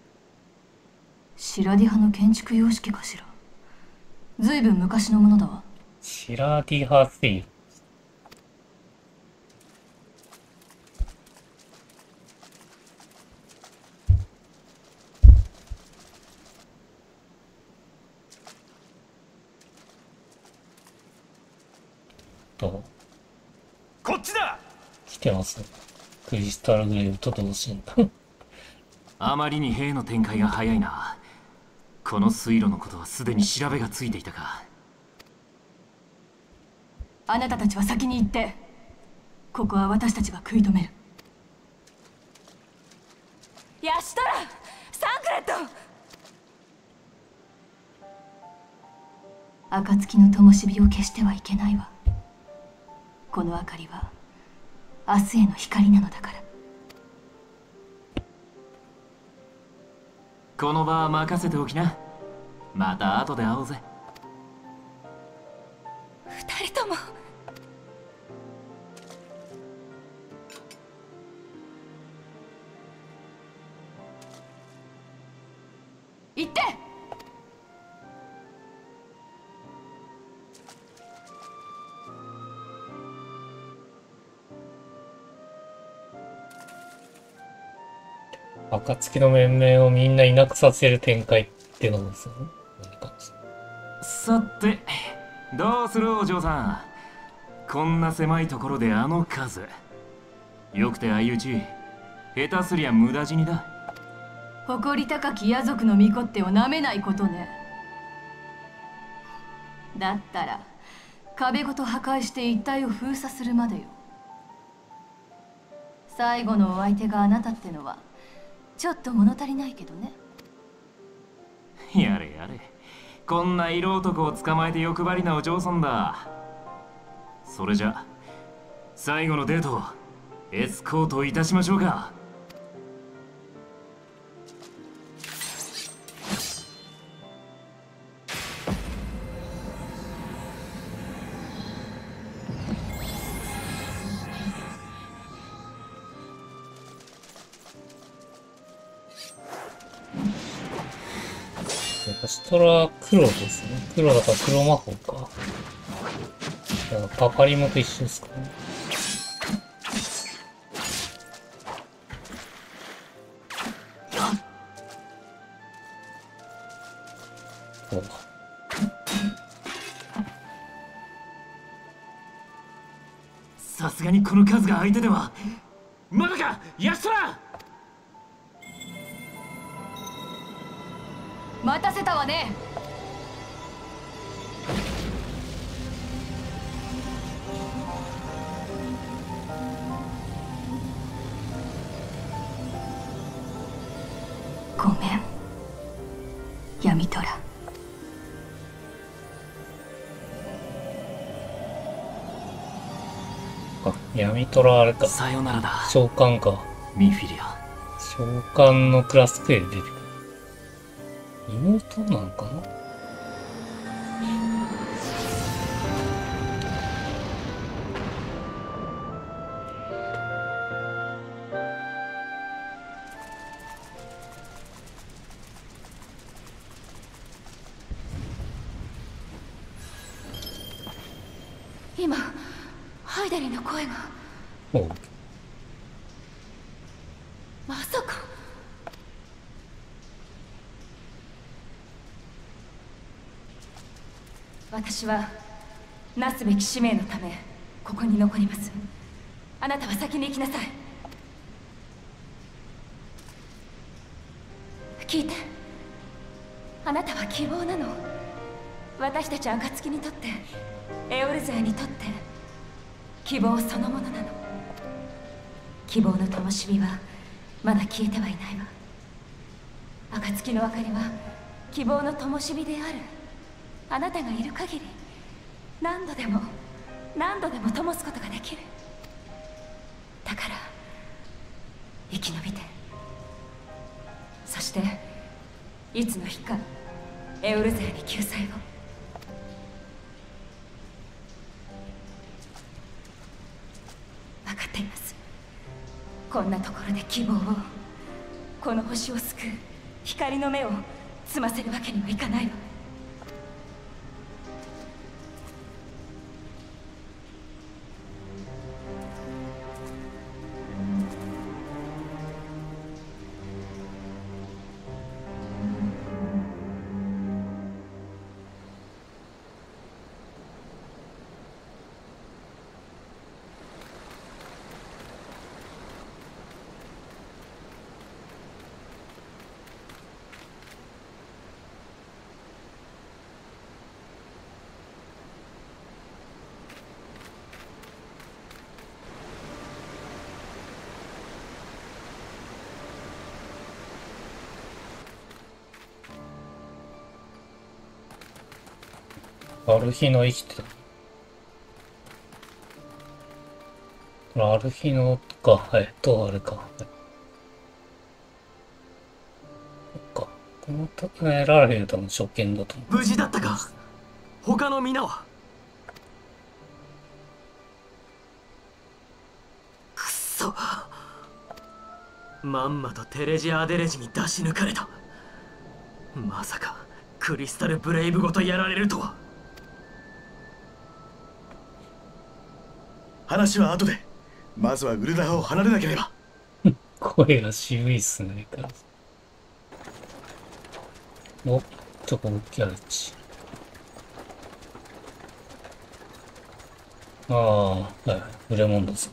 シラディ派の建築様式かしら。ずいぶん昔のものだわ。 シラディ派水路とこっちだ。 来てますね。クリスタルグレーブと同心だ。 あまりに兵の展開が早いな。この水路のことはすでに調べがついていたか。 あなたたちは先に行って、ここは私たちが食い止める。 ヤシトラ、サンクレット。 暁の灯火を消してはいけないわ。この明かりは明日への光なのだから。 この場は任せておきな。また後で会おうぜ。 二人とも。 行って。 暁の面々をみんないなくさせる展開ってのですよね。 さて、どうするお嬢さん。こんな狭いところであの数。よくて相打ち。下手すりゃ無駄死にだ。 誇り高き野族の御子ってをなめないことね。だったら壁ごと破壊して一帯を封鎖するまでよ。最後のお相手があなたってのはちょっと物足りないけどね。 やれやれ。こんな色男を捕まえて欲張りなお嬢さんだ。それじゃ最後のデートをエスコートいたしましょうか。 シトラ黒ですね。黒だから黒魔法か。パパリモと一緒ですかね。そうだ。 さすがにこの数が相手では。まだか、ヤシトラ！ 待たせたわね。ごめん、闇虎。 あ、闇虎あれか。 さよならだ。 召喚か。 ミフィリア。 召喚のクラスクエで出てくる。妹なのかな。 今ハイダリーの声が。 おう。 まさか。私はなすべき使命のためここに残ります。あなたは先に行きなさい。聞いて、あなたは希望なの。私たち暁にとって、エオルゼアにとって希望そのものなの。希望の灯火はまだ消えてはいないわ。暁の明かりは希望の灯火である。あなたがいる限り何度でも何度でも灯すことができる。だから生き延びて、そしていつの日かエオルゼアに救済を。分かっています。こんなところで希望を、この星を救う光の目を摘ませるわけにはいかないわ。 アルヒノ生きてた。アルヒノか、えっと、あれか。そっか。この時のエラーヘルドの初見だと思う。 無事だったか。他の皆は。くっそ。まんまとテレジア・アデレジに出し抜かれた。まさかクリスタル・ブレイブごとやられるとは。 話は後で。まずはウルダハを離れなければ。 声が渋いっすね。お、チョコボキャルチ。ああ、はい、ブレモンドさん。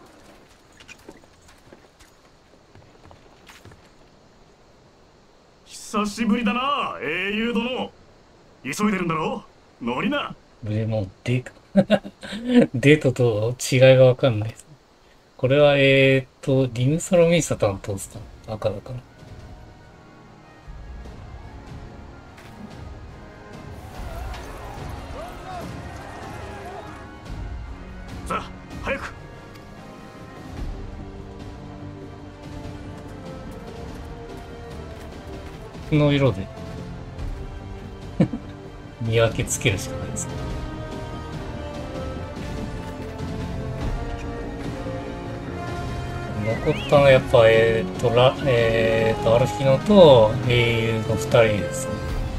久しぶりだな、英雄殿。急いでるんだろう。乗りな。 ブレモンデデートと違いがわかんないです。これは、えーっと、リムサロミーサ担当ですか？赤だから。 さあ、早く。 この色で見分けつけるしかないですね。残ったのはやっぱ、えーっと、ラ、えーっと、アルフィノと英雄の二人ですね。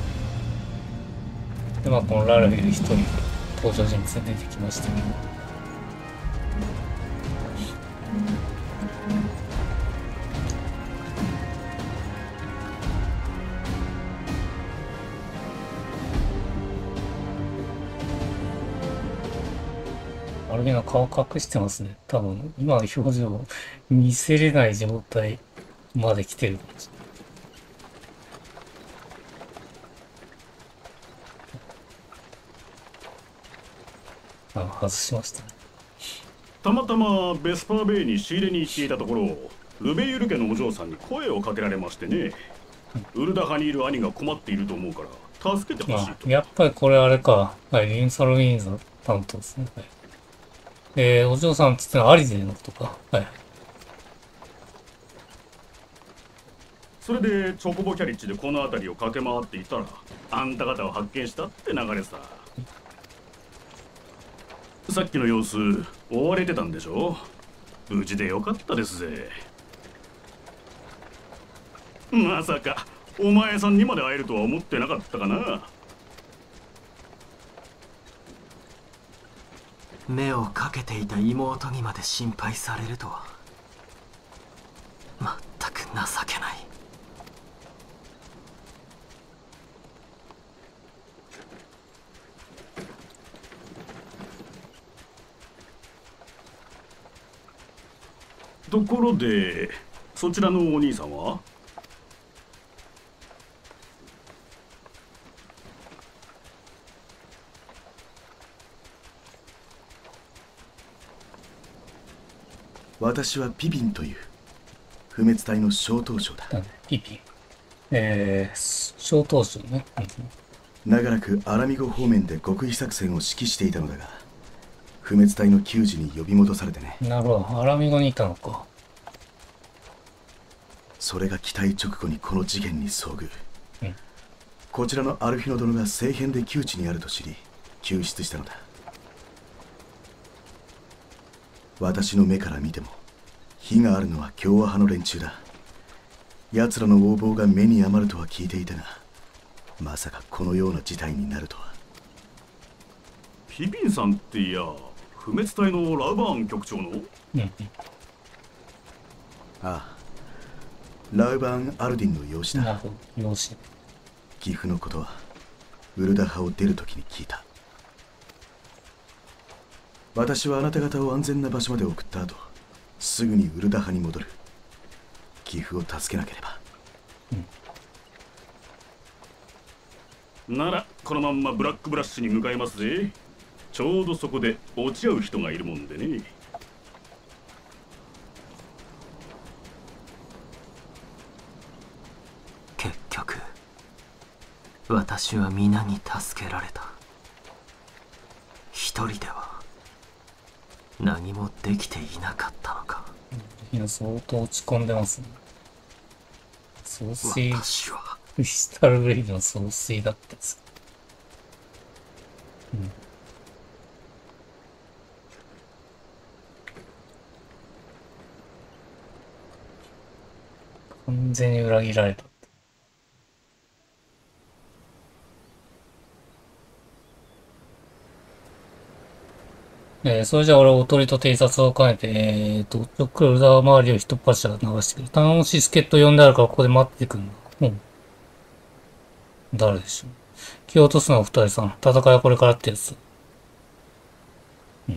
で、まあ、このラルフィル一人登場人物で出てきましたけど。アルフィノ顔隠してますね。多分、今の表情を見せれない状態まで来てるかもしれない。あ、外しましたね。 たまたまベスパーベイに仕入れに行っていたところ、ルベユル家のお嬢さんに声をかけられましてね。ウルダハにいる兄が困っていると思うから助けてほしいと。 やっぱりこれあれか。はい、リンサロウィーンズの担当ですね。はい、えー、お嬢さんって言ったらアリゼのことか。はい。 それでチョコボキャリッジでこの辺りを駆け回っていたら、あんた方を発見したって流れさ。さっきの様子追われてたんでしょ。無事でよかったですぜ。まさかお前さんにまで会えるとは思ってなかったかな。 目をかけていた妹にまで心配されるとは、まったく情けない。 ところでそちらのお兄さんは？ 私はピピンという不滅隊の小当将だ。 ピピン。えー、小当将ね。 長らくアラミゴ方面で極秘作戦を指揮していたのだが、不滅隊の給仕に呼び戻されてね。 なるほど、アラミゴにいたのか。 それが機体直後にこの事件に遭遇。 うん、 こちらのアルフィノ殿が政変で窮地にあると知り救出したのだ。私の目から見ても非があるのは共和派の連中だ。奴らの横暴が目に余るとは聞いていたが、まさかこのような事態になるとは。 ピピンさんっていや不滅隊のラウバーン局長の？ うん、 ああ、ラウバーン・アルディンの養子だ。 なるほど、養子。 岐阜のことはウルダ派を出るときに聞いた。私はあなた方を安全な場所まで送った後、すぐにウルダ派に戻る。岐阜を助けなければ。 うん、ならこのまんまブラックブラッシュに向かいますぜ。ちょうどそこで落ち合う人がいるもんでね。 結局私は皆に助けられた。一人では何もできていなかったのか。 いや、相当落ち込んでますね。総帥、 私はクリスタルブレイドの総帥だったんです。うん、完全に裏切られた。 えー、それじゃあ俺はおとりと偵察を兼ねて、えーと、ちょっくら裏周りを一っ走り流してくる。頼もしい助っ人呼んであるからここで待ってくるんだ。うん。誰でしょう。気を落とすのは二人さん。戦いはこれからってやつ。うん。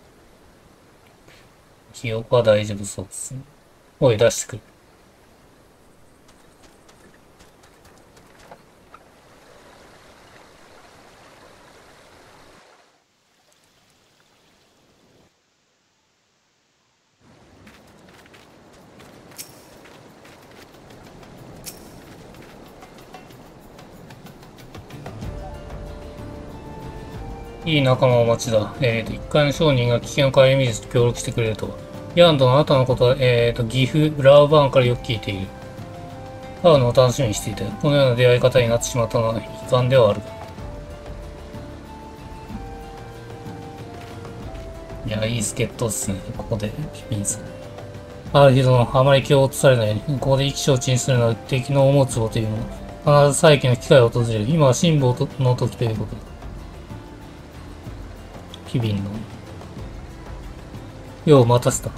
記憶は大丈夫そうですね。おい、出してくる。いい仲間を待ちだ。えっ、ー、と、一階の商人が危険を顧みず協力してくれると。ヤンドのあなたのことは、えっ、ー、と、岐阜、ラウバーンからよく聞いている。会うのを楽しみにしていたよ。このような出会い方になってしまったのは遺憾ではあるが。いや、いい助っ人っすね。ここで、ピンス。ある日のあまり気を落とされないように、ここで意気消沈するのは敵の思う壺というのは、必ず再起の機会を訪れる。今は辛抱の時ということだ。機敏の。よう待たせた。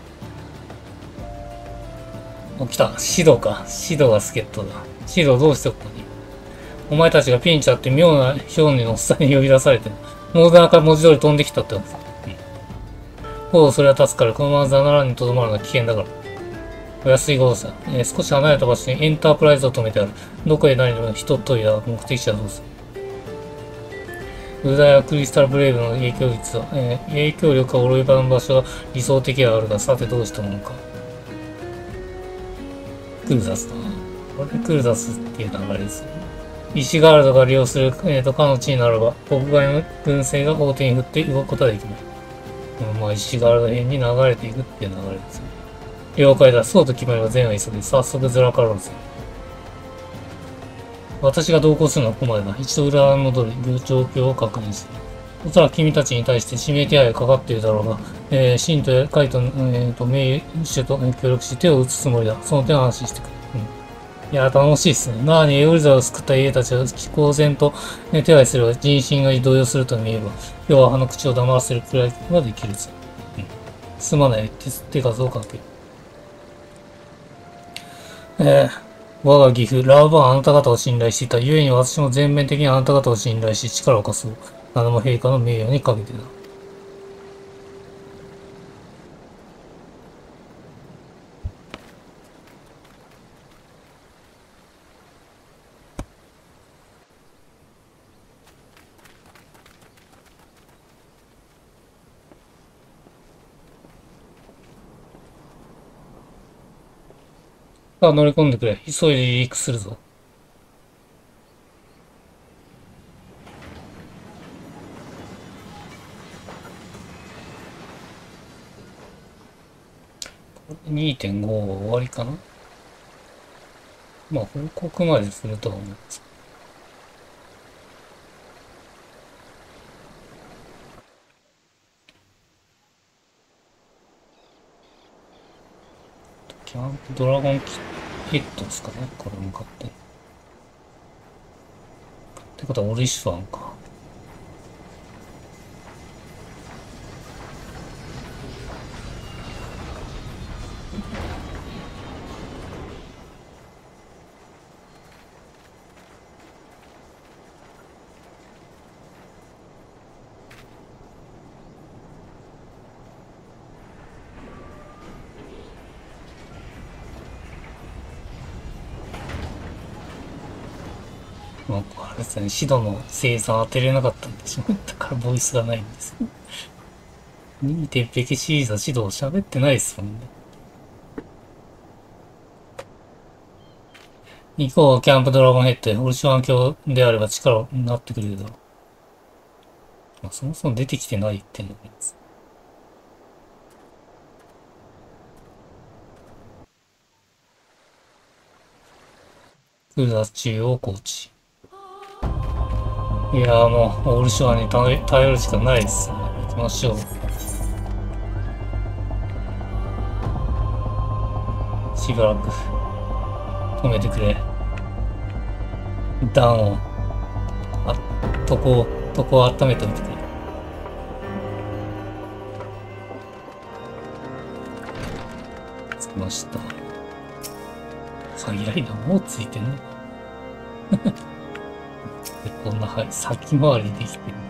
お、来た。シドか。シドが助っ人だ。シドどうしてここに。お前たちがピンチあって妙な商人のおっさんに呼び出されてる。モーダーから文字通り飛んできたってわけだ。うん。おう、それは助かる。このままザナランにとどまるのは危険だから。お安いごさ。えー、少し離れた場所にエンタープライズを止めてある。どこへ何でも人といだ。目的地はどうする。ウダやクリスタルブレイブの影響率は、えー、影響力が及ばん場所が理想的ではあるが、さてどうしたものか。クルザスだな。これでクルザスっていう流れですよね。イシガールドが利用する、えー、と、かの地になれば、国外の軍勢が法廷に振って動くことはできない。うん、まあ、イシガールド辺に流れていくっていう流れですよね。了解だ。そうと決まれば全は急ぎ、早速ずらかろうぜ。私が同行するのはここまでだ。一度裏に戻り、状況を確認する。おそらく君たちに対して指名手配がかかっているだろうが、えー、シンとカイト、えー、と名手と協力し手を打つつもりだ。その点を話してくる。うん、いや、楽しいっすね。なあにエウルザを救った家たちを公然と、ね、手配すれば人心が動揺すると見えば、要はあの口を黙らせるくらいはできるぞ。うん、すまない。手、手数をかける。えー我が義父、ラウバーンあなた方を信頼していた。故に私も全面的にあなた方を信頼し、力を貸そう。七も陛下の名誉にかけてだ。さあ乗り込んでくれ。急いで離陸するぞ。にてんご は終わりかな。まあ報告までするとは思います。キャンプドラゴンヘッドですかね、これ向かって。ってことはオリシファンか。なんかあれですね、シドの生産当てれなかったんでしょ。だからボイスがないんです。にてんペケシリーズはシド喋ってないですもんね。行こう、キャンプドラゴンヘッドへ。オルシュワン教であれば力になってくれるだろう。まあ、そもそも出てきてないってのがあります。クルザス中央コーチ。いやーもう、オールシュアーに頼頼るしかないですね。行きましょう。しばらく、止めてくれ。ダウンを、あ、とこを、とこを温めておいてくれ。 つきました。詐欺ライダーもうついてんのかでこんな、はい、先回りできてる。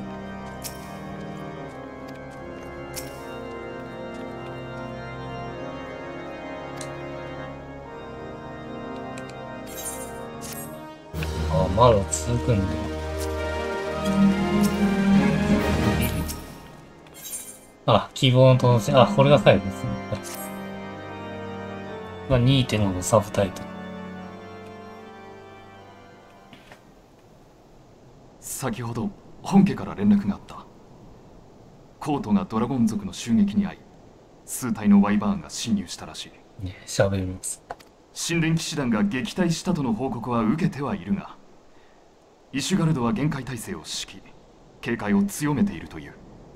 あ、まだ続くんだよ。あ、希望の灯台。あ、これが最後ですね。まあ、にてんご のサブタイトル。 先ほど本家から連絡があった。コートがドラゴン族の襲撃に遭い、数体のワイバーンが侵入したらしい。 ね、喋ります。 神殿騎士団が撃退したとの報告は受けてはいるが、イシュガルドは厳戒態勢を敷き、警戒を強めているという。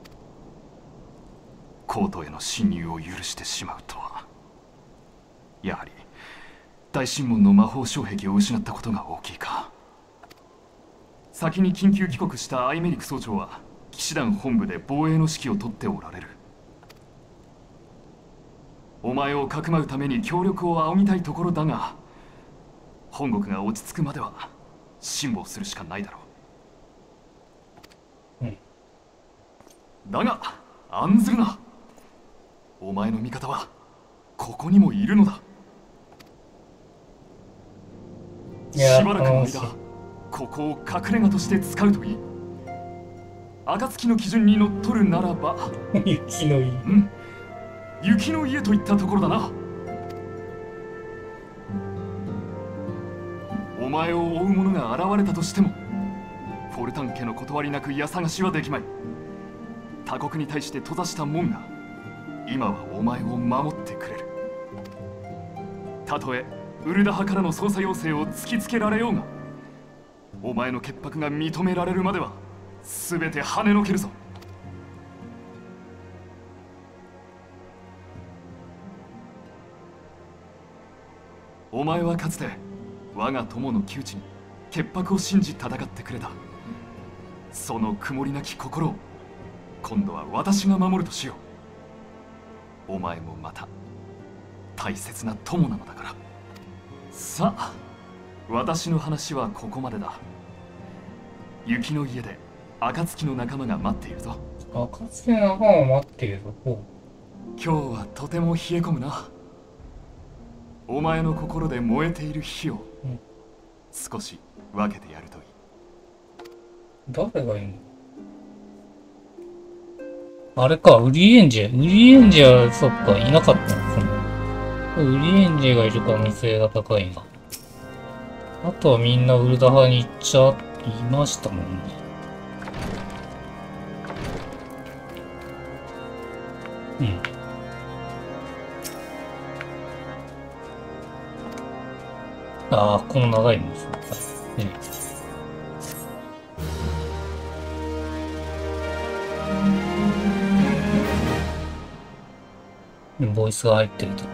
コートへの侵入を許してしまうとは、やはり大神門の魔法障壁を失ったことが大きいか。先に緊急帰国したアイメリク総長は騎士団本部で防衛の指揮を執っておられる。お前をかくまうために協力を仰ぎたいところだが、本国が落ち着くまでは辛抱するしかないだろう。うん、だが案ずるな。お前の味方はここにもいるのだ。しばらくの間ここを隠れ家として使うといい。暁の基準にのっとるならば雪の家、 うん、雪の家といったところだな。お前を追う者が現れたとしても、フォルタン家の断りなく家探しはできまい。他国に対して閉ざした門が今はお前を守ってくれる。たとえウルダ派からの捜査要請を突きつけられようが、お前の潔白が認められるまでは全て跳ねのけるぞ。お前はかつて我が友の窮地に潔白を信じ戦ってくれた。その曇りなき心を今度は私が守るとしよう。お前もまた大切な友なのだから。さあ、私の話はここまでだ。雪の家で暁の仲間が待っているぞ。 暁の仲間が待っているぞ。 今日はとても冷え込むな。お前の心で燃えている火を少し分けてやるといい。 誰がいいの？あれか、ウリエンジェ。ウリエンジェはそっか、いなかったんですね。ウリエンジェがいる可能性が高いな。あとはみんなウルダ派に行っちゃいましたもんね。うん。ああ、この長いのですね。ね、ボイスが入ってると。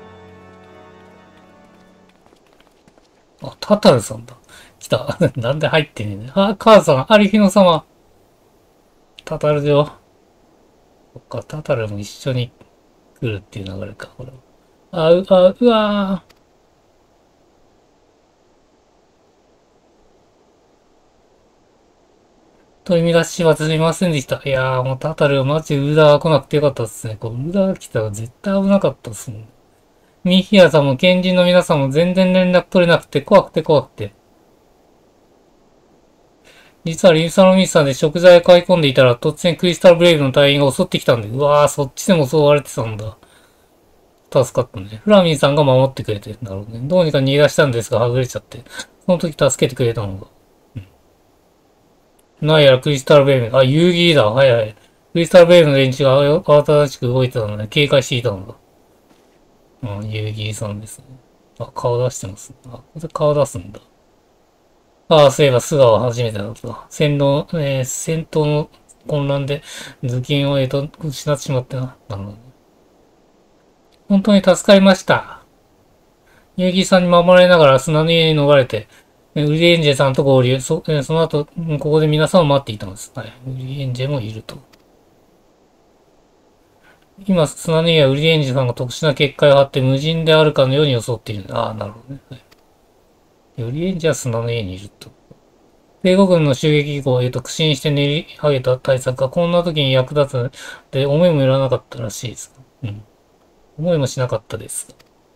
あ、タタルさんだ。来た。なんで入ってんねん。あ、母さん、アリフィノ様。タタルだよ。そっか、タタルも一緒に来るっていう流れか、これは。あ、う、あ、うわー。取り乱しはすみませんでした。いやー、もうタタルマジウルダーが来なくてよかったっすね。こう、ウルダーが来たら絶対危なかったっすもん。ミヒアさんも賢人の皆さんも全然連絡取れなくて怖くて怖くて。実はリンサロミスさんで食材を買い込んでいたら突然クリスタルブレイブの隊員が襲ってきたんで、うわー、そっちでも襲われてたんだ。助かったね。フラミンさんが守ってくれて。なるほどね。どうにか逃げ出したんですが、はぐれちゃって。その時助けてくれたのが。なんやらクリスタルブレイブ、あ、遊戯だ。はいはい。クリスタルブレイブの連中が慌ただしく動いてたので、警戒していたのだ。うん、遊戯さんですね。あ、顔出してます。あ、ここで顔出すんだ。ああ、そういえば素顔は初めてだった。戦闘、えー、戦闘の混乱で頭巾を、えーと、失ってしまってな。なるほどね。本当に助かりました。遊戯さんに守られながら砂の家に逃れて、ウリエンジェさんと合流。そ、えー、その後、ここで皆さんを待っていたのです。はい。ウリエンジェもいると。 今、スナネイやウリエンジさんが特殊な結界を張って無人であるかのように装っている。ああ、なるほどね。はい、ウリエンジはスナネイにいると。帝国軍の襲撃以降、えっと、苦心して練り上げた対策がこんな時に役立つで、思いもよらなかったらしいです。うん。思いもしなかったです。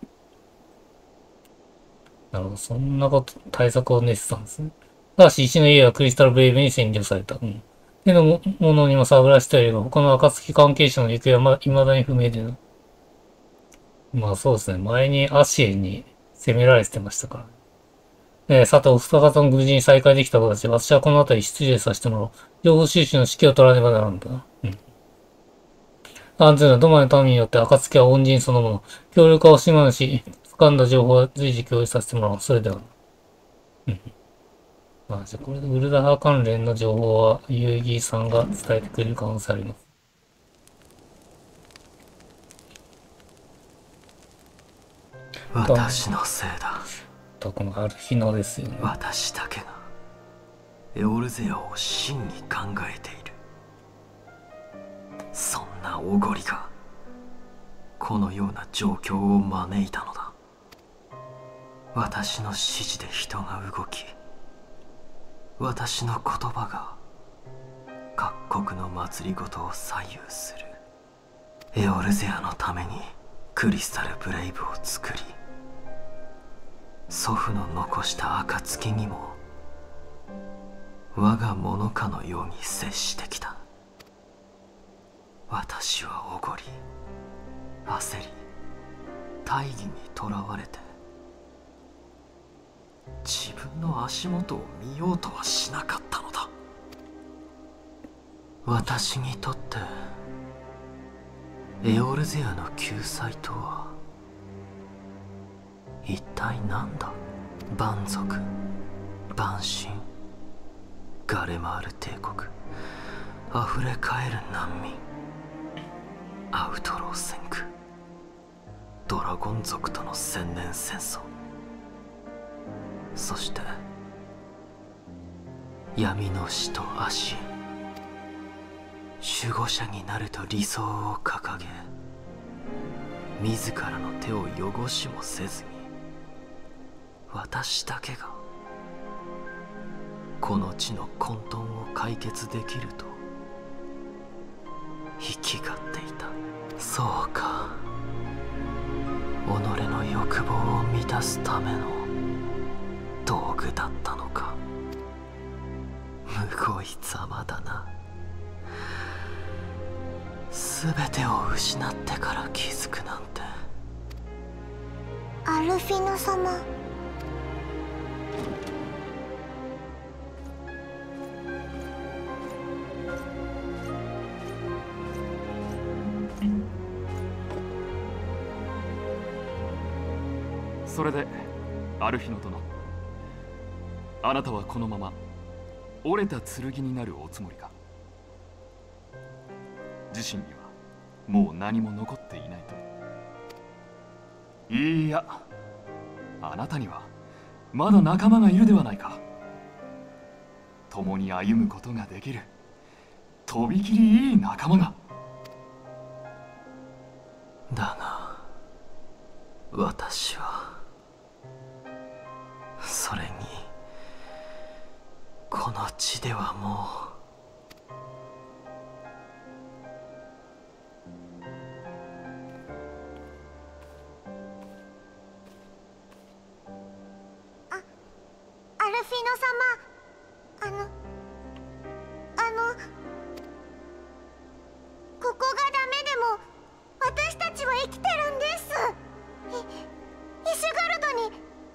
なるほど。そんなこと、対策を練ってたんですね。ただし、石の家はクリスタルブレイブに占領された。うん。手のものにも探らせているが、他の暁関係者の行方はま、未だに不明でな。まあそうですね。前にアシエに攻められてましたからね。えー、さて、お二方の無事に再会できた形で、私はこの辺り失礼させてもらおう。情報収集の指揮を取らねばならんだな。うん。安全なドマの民によって暁は恩人そのもの。協力は惜しまぬし、掴んだ情報は随時共有させてもらおう。それでは。うん。まあ、じゃあこれでウルダハ関連の情報は、ユーギーさんが伝えてくれる可能性あります。 私のせいだ。 とこのアルフィノですよね。 私だけがエオルゼアを真に考えている。そんなおごりがこのような状況を招いたのだ。私の指示で人が動き、私の言葉が各国の祭りごとを左右する。エオルゼアのためにクリスタルブレイブを作り、祖父の残した暁にも我がものかのように接してきた。私はおごり、焦り、大義にとらわれて自分の足元を見ようとはしなかったのだ。私にとってエオルゼアの救済とは一体何だ。蛮族、蛮神、ガレマール帝国、溢れ返る難民、アウトロー戦区、ドラゴン族との千年戦争、そして闇の使とアシエ、守護者になると理想を掲げ、自らの手を汚しもせずに、私だけがこの地の混沌を解決できると生きがっていた。そうか、己の欲望を満たすための道具だったのか。むごいざまだな。全てを失ってから気づくなんて。 アルフィノ様、 それでアルフィノ殿、あなたはこのまま折れた剣になるおつもりか。自身にはもう何も残っていないと。いいや、あなたにはまだ仲間がいるではないか。共に歩むことができるとびきりいい仲間が。 だが私はそれにこの地ではもうアルフィノ様、あのあのここがダメでも私たちは生きてるんです。イイシュガルドに行く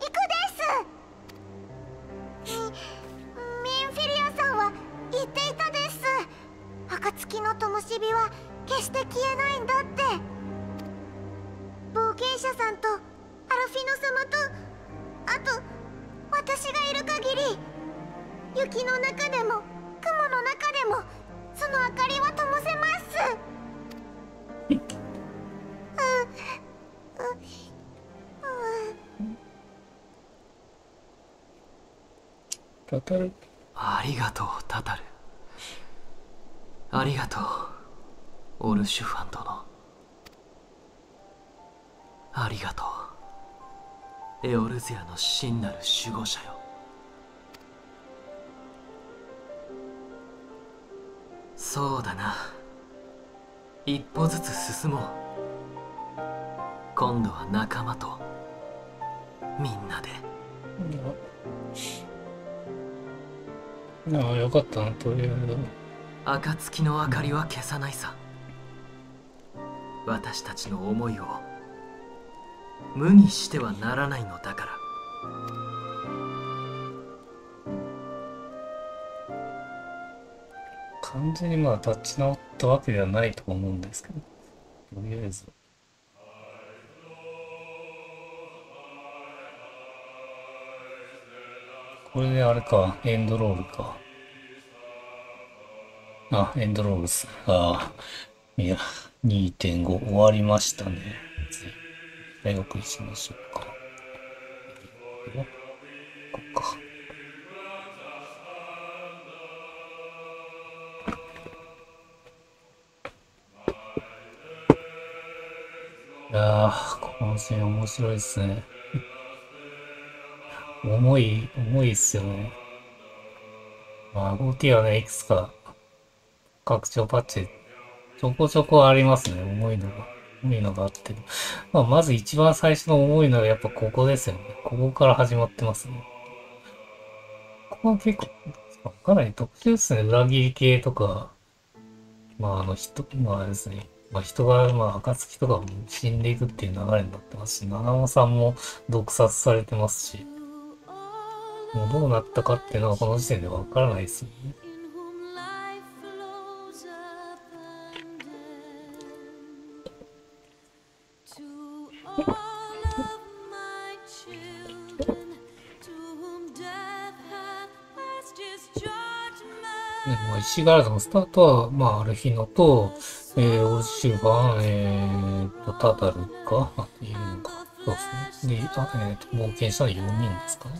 です。ミミンフィリアさんは言っていたです。暁の灯火は決して消えないんだって。冒険者さんとアルフィノ様と、あと私がいる限り、雪の中でも雲の中でもその明かりは灯せます。 タタル、 ありがとうタタル。ありがとうオルシュファン殿。 ありがとう、エオルゼアの真なる守護者よ。そうだな、一歩ずつ進もう。今度は仲間とみんなで。 ああ、よかったな、とりあえず。 暁の明かりは消さないさ。私たちの思いを無にしてはならないのだから。 完全にまあ立ち直ったわけではないと思うんですけど、とりあえず。これであれか、エンドロールか。あ、エンドロールす。ああ、いや、にてんご 終わりましたね。早送りしましょうか。こっか。いやー、このシーン面白いですね。重い、重いっすよね。まあ、ゴーティーはね、いくつか拡張パッチちょこちょこありますね。重いのが。重いのがあって。まあ、まず一番最初の重いのはやっぱここですよね。ここから始まってますね。ここは結構、かなり特殊ですね。裏切り系とか、まあ、あの人、まああれですね。まあ、人が、まあ、暁とかも死んでいくっていう流れになってますし、七尾さんも毒殺されてますし、もうどうなったかっていうのはこの時点でわからないですよね。ね、まあ、石ガラスのスタートは、まあ、アルヒノと、えー、オルシュバン、えーと、タタルか、あ、いるのか。そうですね。で、あ、えーと、冒険者のよにんですかね。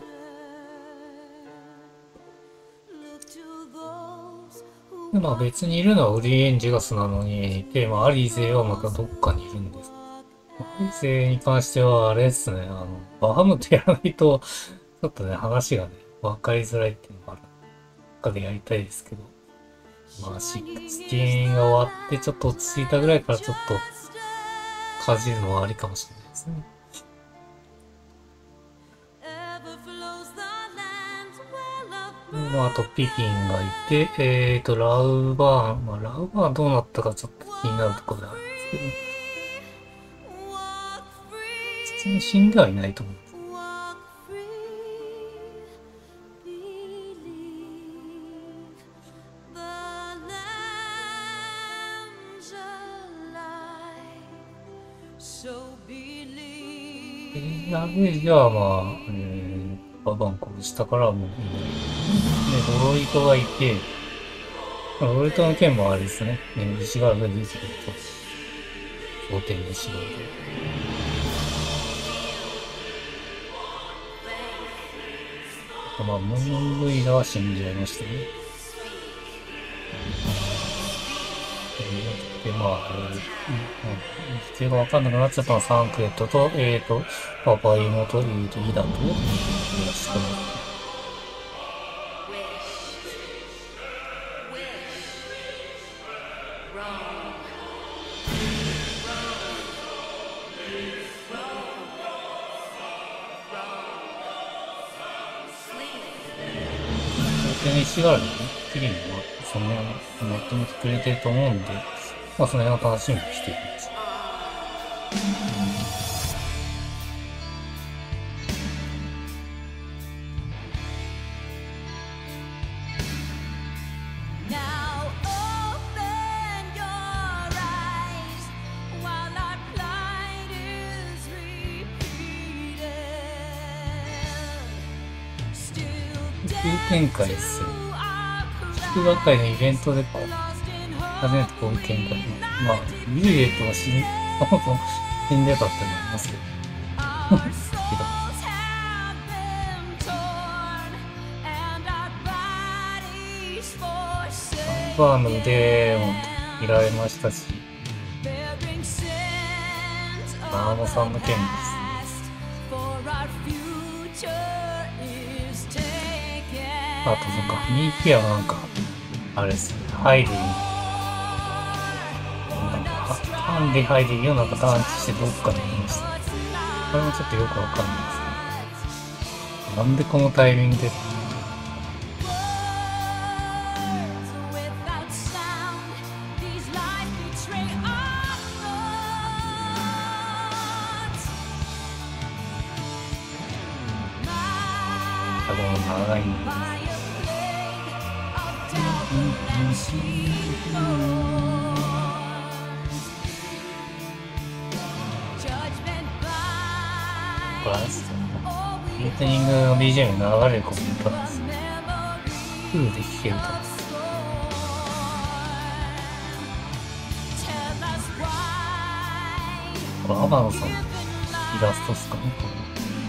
で、まあ別にいるのはウリエンジが砂の家にいて、まあアリゼはまたどっかにいるんです。アリゼに関してはあれですね、あの、バハムとやらないと、ちょっとね、話がね、わかりづらいっていうのがある。どっかでやりたいですけど。まあ、シックスティーンが終わって、ちょっと落ち着いたぐらいからちょっと、かじるのはありかもしれないですね。まあ、あとピピンがいて、えーと、ラウバーン、まあ、ラウバーンどうなったかちょっと気になるところであるんですけど、普通に死んではいないと思うんです。ラグエージはまあ、えー、ババンコブしたからもういい。で、ドロイトがいて、ドロイトの剣もあれですね。ね、西側が出てくると、焦点西側で。まあ、ムーンブイラは死んじゃいましたね。で、まあ、えー、否定がわかんなくなっちゃったのはサンクレットと、えーと、パパイモと、えーと、イダと、よろしくお願いします。石があるのね、キリンがその辺をまとめてくれてると思うんで、まあその辺を楽しみにしていきます。急展開ですよ。祝賀会のイベントでこう、初めてこういう展開。まあ、ユーエイトは死ん、そもそも死んでたって思いますけど。バーの腕も見られましたし、まあのさんの件です。あと、そっか、ミーキアはなんか、あれですよね、ハイディなんか、ターンでハイディをなんか探知してどっかで行きました。これもちょっとよくわかんないですね。なんでこのタイミングで長いんです。これですね。オープニングの ビージーエム に流れるコメントなんですね。フルで聴けると思います。これ、天野さんのイラストっすかね、これ。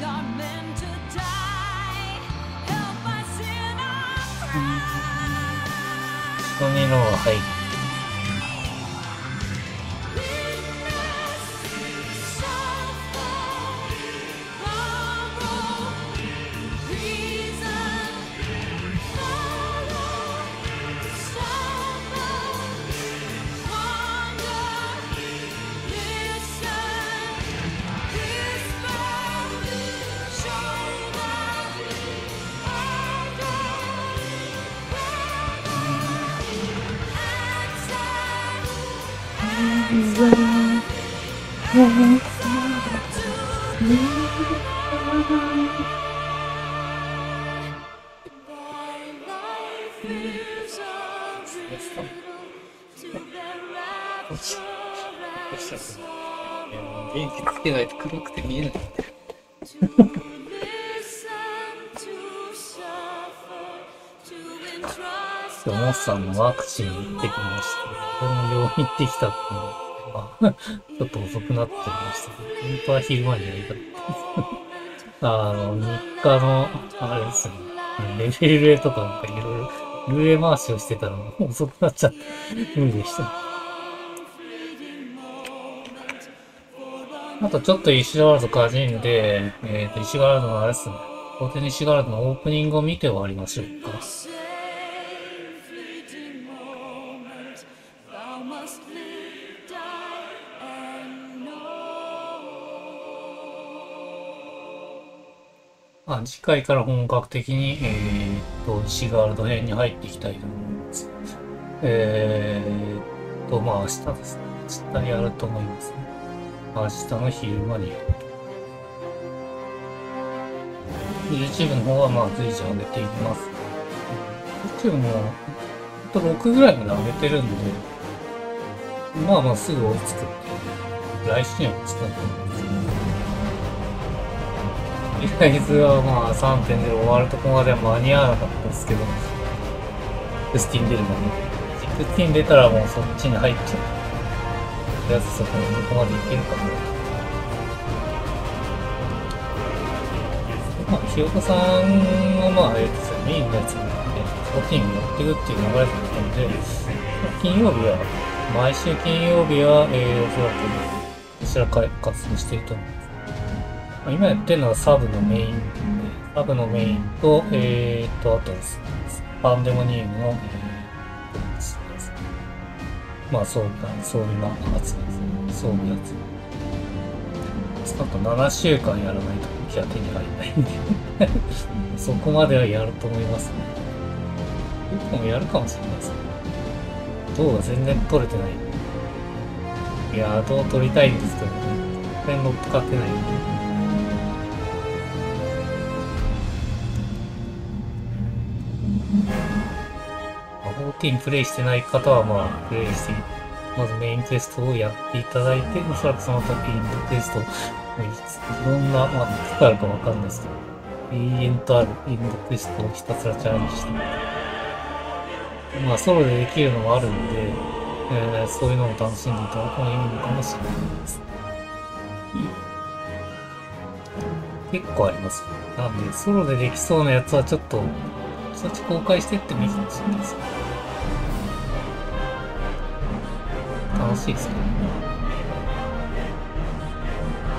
瞳のが入る。電気つけないと黒くて見えないってモスさんもワクチン行ってきました。これも病院行ってきたっていうのは、まあ、ちょっと遅くなってましたけど、本当は昼間にやりたかったです。あの、日課の、あれですね、レベル A とかなんかいろいろ、ルーエ回しをしてたらもう遅くなっちゃって、無理でした。あとちょっと石ワールドかじんで、えっと、石ワールドのあれですね、当然石ワールドのオープニングを見て終わりましょうか。あ、次回から本格的に、えー、っと、石ワールド編に入っていきたいと思います。えー、っと、まあ明日ですね。明日やると思いますね。明日の昼間にやると。YouTube の方はまあ随時上げていきます。YouTube も、ほんとろくぐらいまで上げてるんで、まあまあすぐ追いつくって、来週には追いつくと思います。とりあえずはまあ さんてんゼロ 終わるとこまでは間に合わなかったですけど、じゅうろく出るまで。じゅうろく出たらもうそっちに入っちゃう。とりあえずそこにどこまでいけるかな。まあ、ひよこさんはまあ、えっと、メインのやつなんで、じゅうよんやっていくっていう流れだったので、金曜日は、毎週金曜日は、えー、おそらく、こちら活動していると思います。今やってるのはサブのメインで、サブのメインと、えーと、あとですね、パンデモニウムの、えー、ですね。まあ、そうか、そういうなやつですね。そういうやつ。あとななしゅうかんやらないと気が手に入らないんで、そこまではやると思いますね。結構やるかもしれないですね。動画全然撮れてない。いやー、動画撮りたいんですけど、全然乗っかってないんで。フォーティーンプレイしてない方はまあプレイしてまずメインクエストをやっていただいて、おそらくその時インドクエストいろんな、まあいくつあるかわかんないですけど、永遠とあるインドクエストをひたすらチャレンジして、まあソロでできるのもあるんで、えー、そういうのも楽しんでいただくのもいいのかもしれないです。結構ありますね。なんでソロでできそうなやつはちょっとそっち公開してってもいいかもしれないですよ。楽しいですけどね。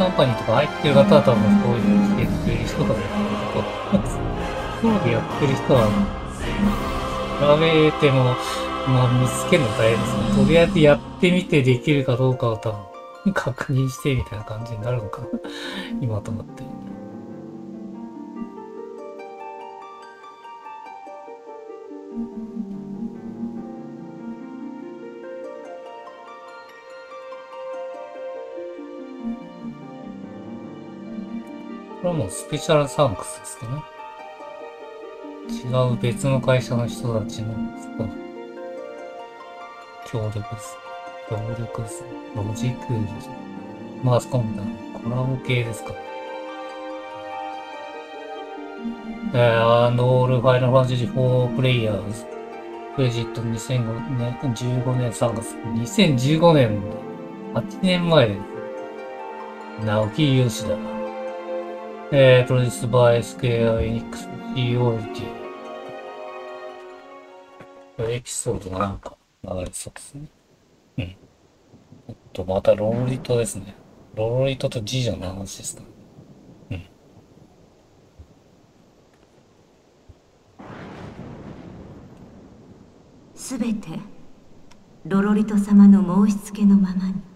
カンパニーとか入ってる方は多分そういうやってる人がやってると思います。そうでやってる人は、比べても、まあ見つけるの大変ですね。とりあえずやってみてできるかどうかを多分確認してみたいな感じになるのかな。今となって。これはもうスペシャルサンクスですかね。違う別の会社の人たちの協力です。協力です。ロジクール。マースコンだ。コラボ系ですか。えー、アンドオールファイナルファンタジーフォープレイヤーズ。クレジットにせんじゅうごねんさんがつ。にせんじゅうごねん、はちねんまえです。直木吉田。えー、プロデュースバイスクエアエニックス シーオーエルティー。エピソードがなんか流れそうですね。うん。おっと、またロロリトですね。ロロリトとジージャの話ですか。うん。 すべてロロリト様の申し付けのままに。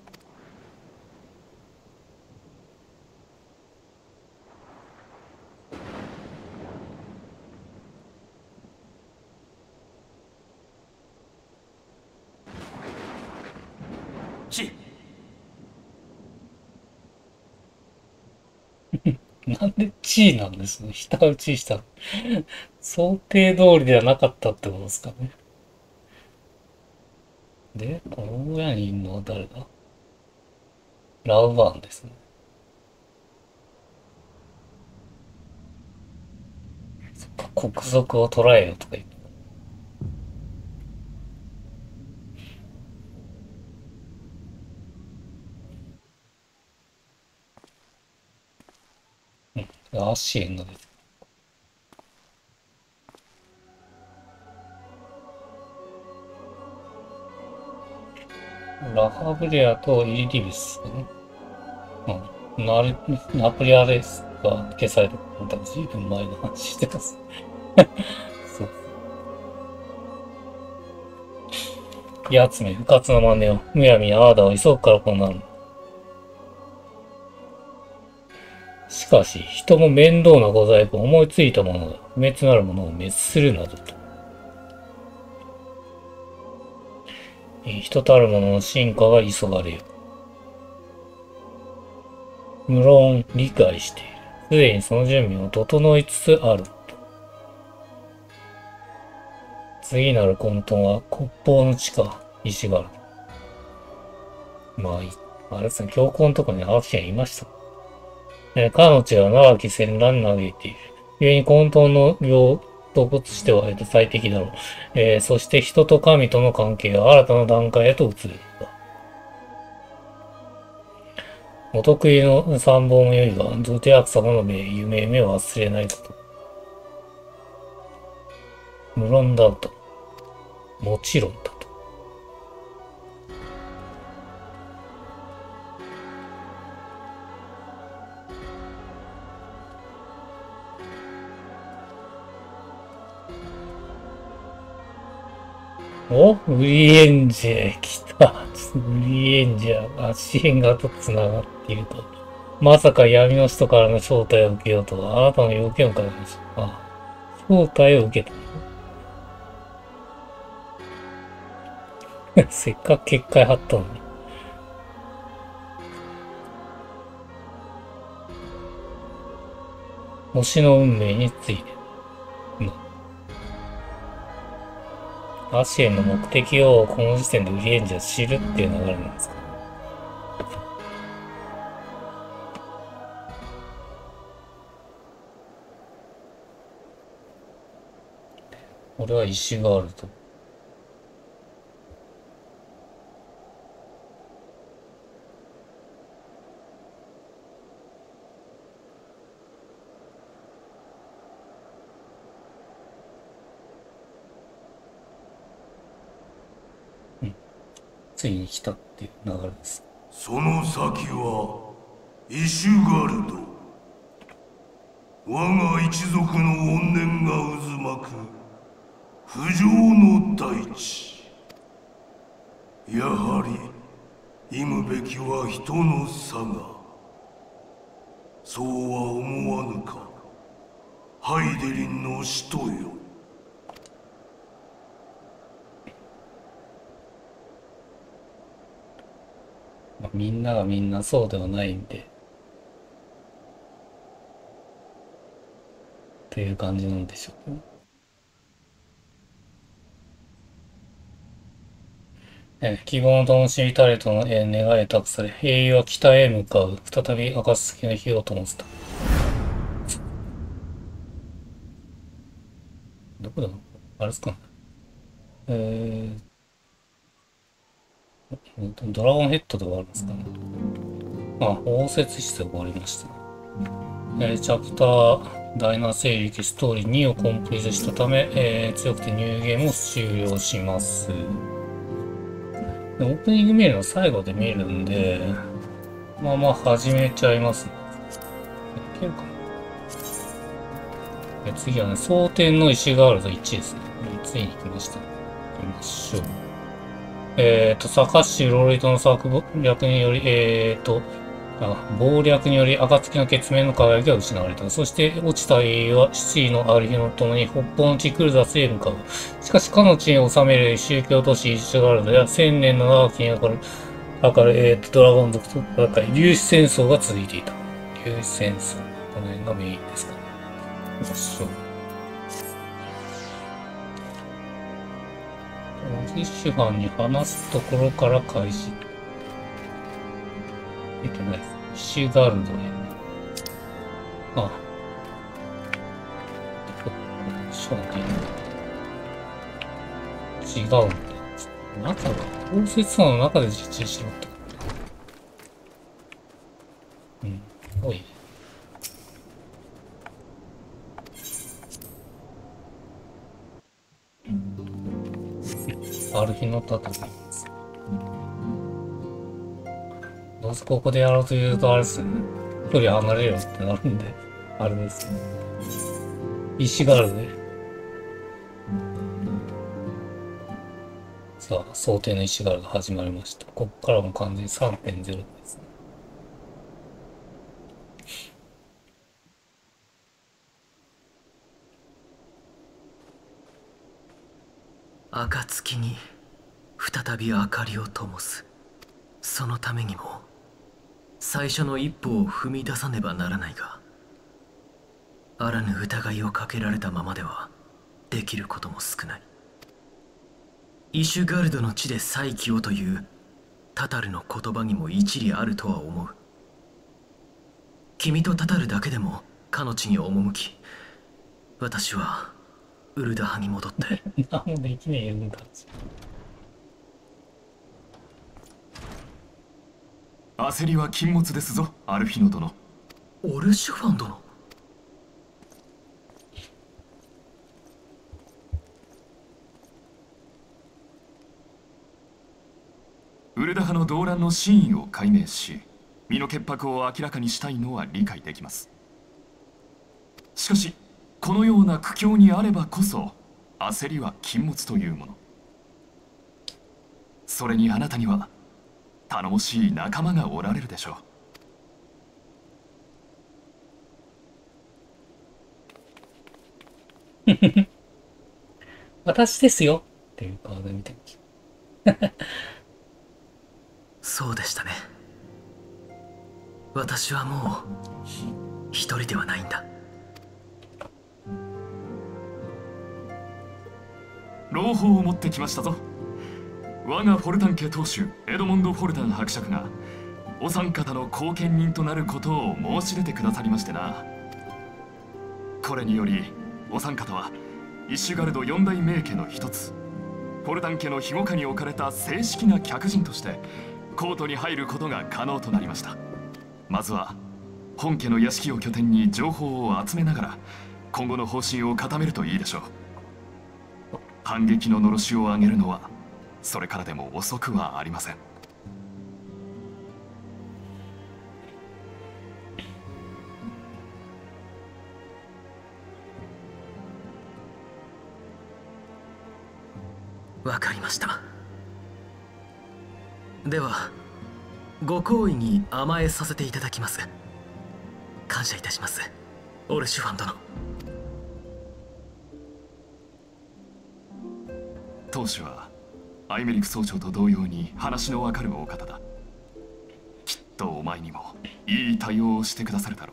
なんで地位なんですね。下打ちした。想定通りではなかったってことですかね。で、この親にいるのは誰だ？ラウバーンですね。そっか、国賊を捕らえよとか言って。うん、アシエンが出てる。ラファブレアとイリディブスね。うん。ナル、ナプリアレスが消される。多分随分前の話してます。そう。やつめ、不活な真似を。むやみやあーだを急ぐからこうなる。しかし、人も面倒なご細工を思いついたものが、不滅なるものを滅するなどと。人たるものの進化が急がれよ。無論理解している。すでにその準備も整いつつある。次なる混沌は骨砲の地下、石がある。まあいい。あれですね、教皇のとこにアーシアンいました。え彼女は長き戦乱に嘆いている。故に混沌の病、洞窟しては最適だろう。えー、そして人と神との関係は新たな段階へと移る。お得意の参謀も良いが、ゾテアク様の命、夢目を忘れないこと。無論だと。もちろんだと。おウリエンジェ来た。ウリエンジェ、足辺がと繋がっていると。まさか闇の人からの招待を受けようとは、あなたの要件を伺いました。ああ、招待を受けた。せっかく結界張ったのに。星の運命について。アシエンの目的をこの時点でウリエンジは知るっていう流れなんですか。俺は石があると。ついに来たっていう流れです。 その先はイシュガルド、我が一族の怨念が渦巻く不浄の大地。やはり忌むべきは人の差が。そうは思わぬか、ハイデリンの使徒よ。 まあ、みんながみんなそうではないんでっていう感じなんでしょうね。え希望の灯火タレとの、えー、願いを託され、英雄は北へ向かう。再び暁の火を灯すと。どこだろう、あれですか。えー、ドラゴンヘッドとかあるんですかね。あ、応接室で終わりました。えー、チャプターダイナ聖域ストーリーにをコンプリートしたため、えー、強くてニューゲームを終了します。オープニング見るの最後で見るんで、まあまあ始めちゃいます。いけるかな。次はね、蒼天の石ガールドいちですね。ついに来ました。行きましょう。えっと、坂氏ロリトの策略により、えっと、あ謀略により暁の血面の輝きが失われた。そして落ちた英雄は失意のある日のともに北方の地クルザスへ向かう。しかしかの地に治める宗教都市イシュガルドや千年の長きにわかる、わかる、えっと、ドラゴン族と戦い、粒子戦争が続いていた。粒子戦争。この辺がメインですかね。よいしょ。オジシュハンに話すところから開始。えっとね、イシュガルドへ。あ。そうね。違うんだ。中が、応接間の中で実地しろって。うん、すごいね。ある日の戦いです。どうせここでやろうというとあれですよね。距離離れろってなるんで、あれですね。石があるね。さあ、想定の石があるが始まりました。ここからも完全に さんてんゼロ ですね。 暁に再び明かりを灯す。そのためにも最初の一歩を踏み出さねばならないが、あらぬ疑いをかけられたままではできることも少ない。イシュガルドの地で再起をというタタルの言葉にも一理あるとは思う。君とタタルだけでもかの地に赴き、私はウルダ派に戻って何もできねえよ、ウルダ。 焦りは禁物ですぞ、アルフィノ殿。 オルシュファン殿。 ウルダ派の動乱の真意を解明し、身の潔白を明らかにしたいのは理解できます。しかしこのような苦境にあればこそ焦りは禁物というもの。それにあなたには頼もしい仲間がおられるでしょう。私ですよっていう顔で見てました。 そうでしたね。私はもう一人ではないんだ。 朗報を持ってきましたぞ。我がフォルタン家当主エドモンド・フォルタン伯爵がお三方の後見人となることを申し出てくださりましてな。これによりお三方はイシュガルド四大名家の一つフォルタン家の庇護下に置かれた正式な客人としてコートに入ることが可能となりました。まずは本家の屋敷を拠点に情報を集めながら今後の方針を固めるといいでしょう。反撃ののろしを上げるのはそれからでも遅くはありません。 わかりました。ではご好意に甘えさせていただきます。感謝いたします、オルシュファン殿。 当主はアイメリク総長と同様に話のわかるお方だ。きっとお前にもいい対応をしてくださるだろ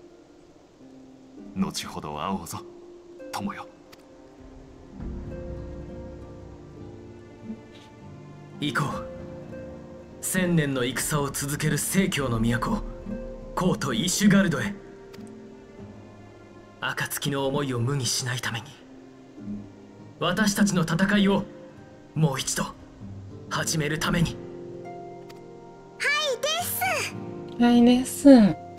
う。後ほど会おうぞ、友よ。 行こう。千年の戦を続ける正教の都、コート・イシュガルドへ。暁の思いを無にしないために、私たちの戦いをもう一度始めるために。 はいです。 はいです。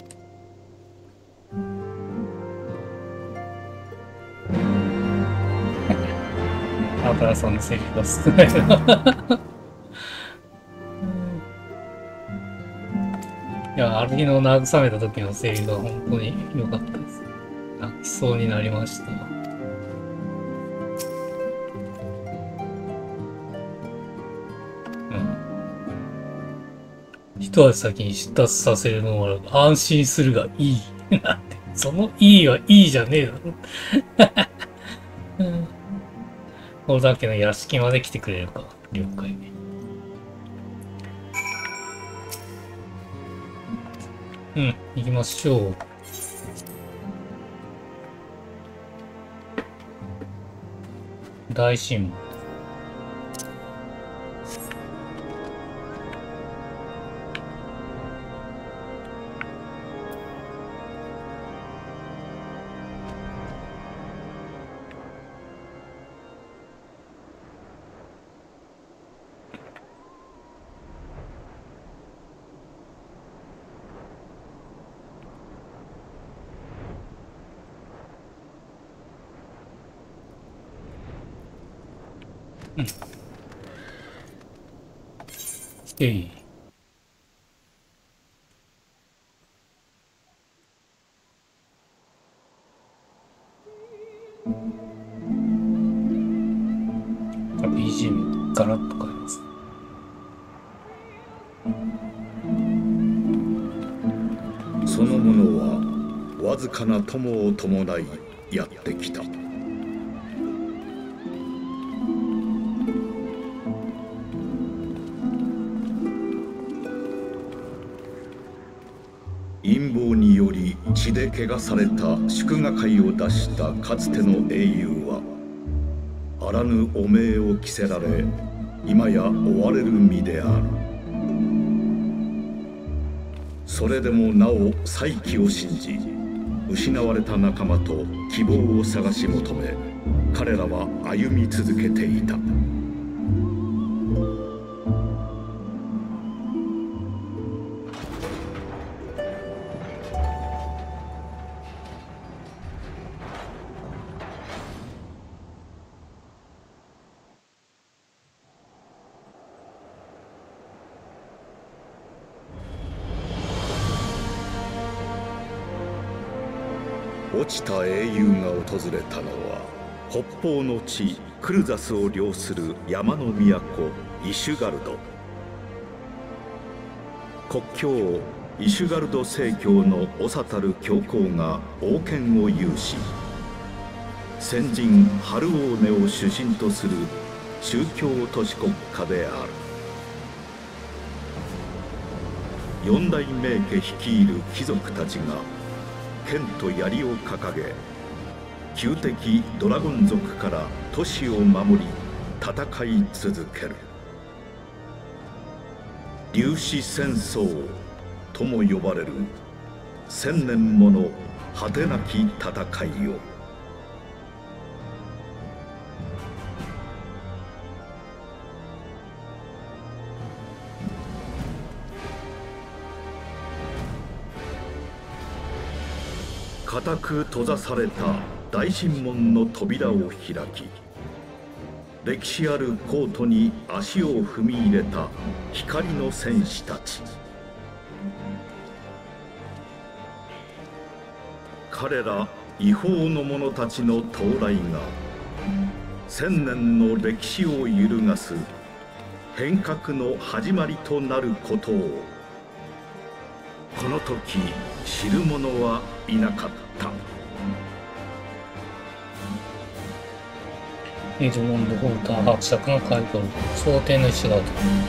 アブラさんのセリフが少ないな。いや、ある日の慰めた時のセリフが本当に良かったです。泣きそうになりました。うん。一足先に出立させるのは安心するがいい。なんて、そのいいはいいじゃねえだろ。うん。これだけの屋敷まで来てくれるか。了解。うん、行きましょう。大神門。うん。えい。ビージーエム ガラッと変えます。 そのものはわずかな友を伴いやってきた。陰謀により血で汚された祝賀会を出したかつての英雄はあらぬ汚名を着せられ今や追われる身である。それでもなお再起を信じ、失われた仲間と希望を探し求め、彼らは歩み続けていた。落ちた英雄が訪れたのは北方の地クルザスを領する山の都イシュガルド。国境イシュガルド正教の長たる教皇が王権を有し、先人ハルオーネを主神とする宗教都市国家である。四大名家率いる貴族たちが剣と槍を掲げ、旧敵ドラゴン族から都市を守り戦い続ける。粒子戦争とも呼ばれる千年もの果てなき戦いを。固く閉ざされた大神門の扉を開き、歴史あるコートに足を踏み入れた光の戦士たち。彼ら違法の者たちの到来が千年の歴史を揺るがす変革の始まりとなることをこの時知る者はいなかった。 エドモンド・ホルター伯爵の回答、想定の石だと。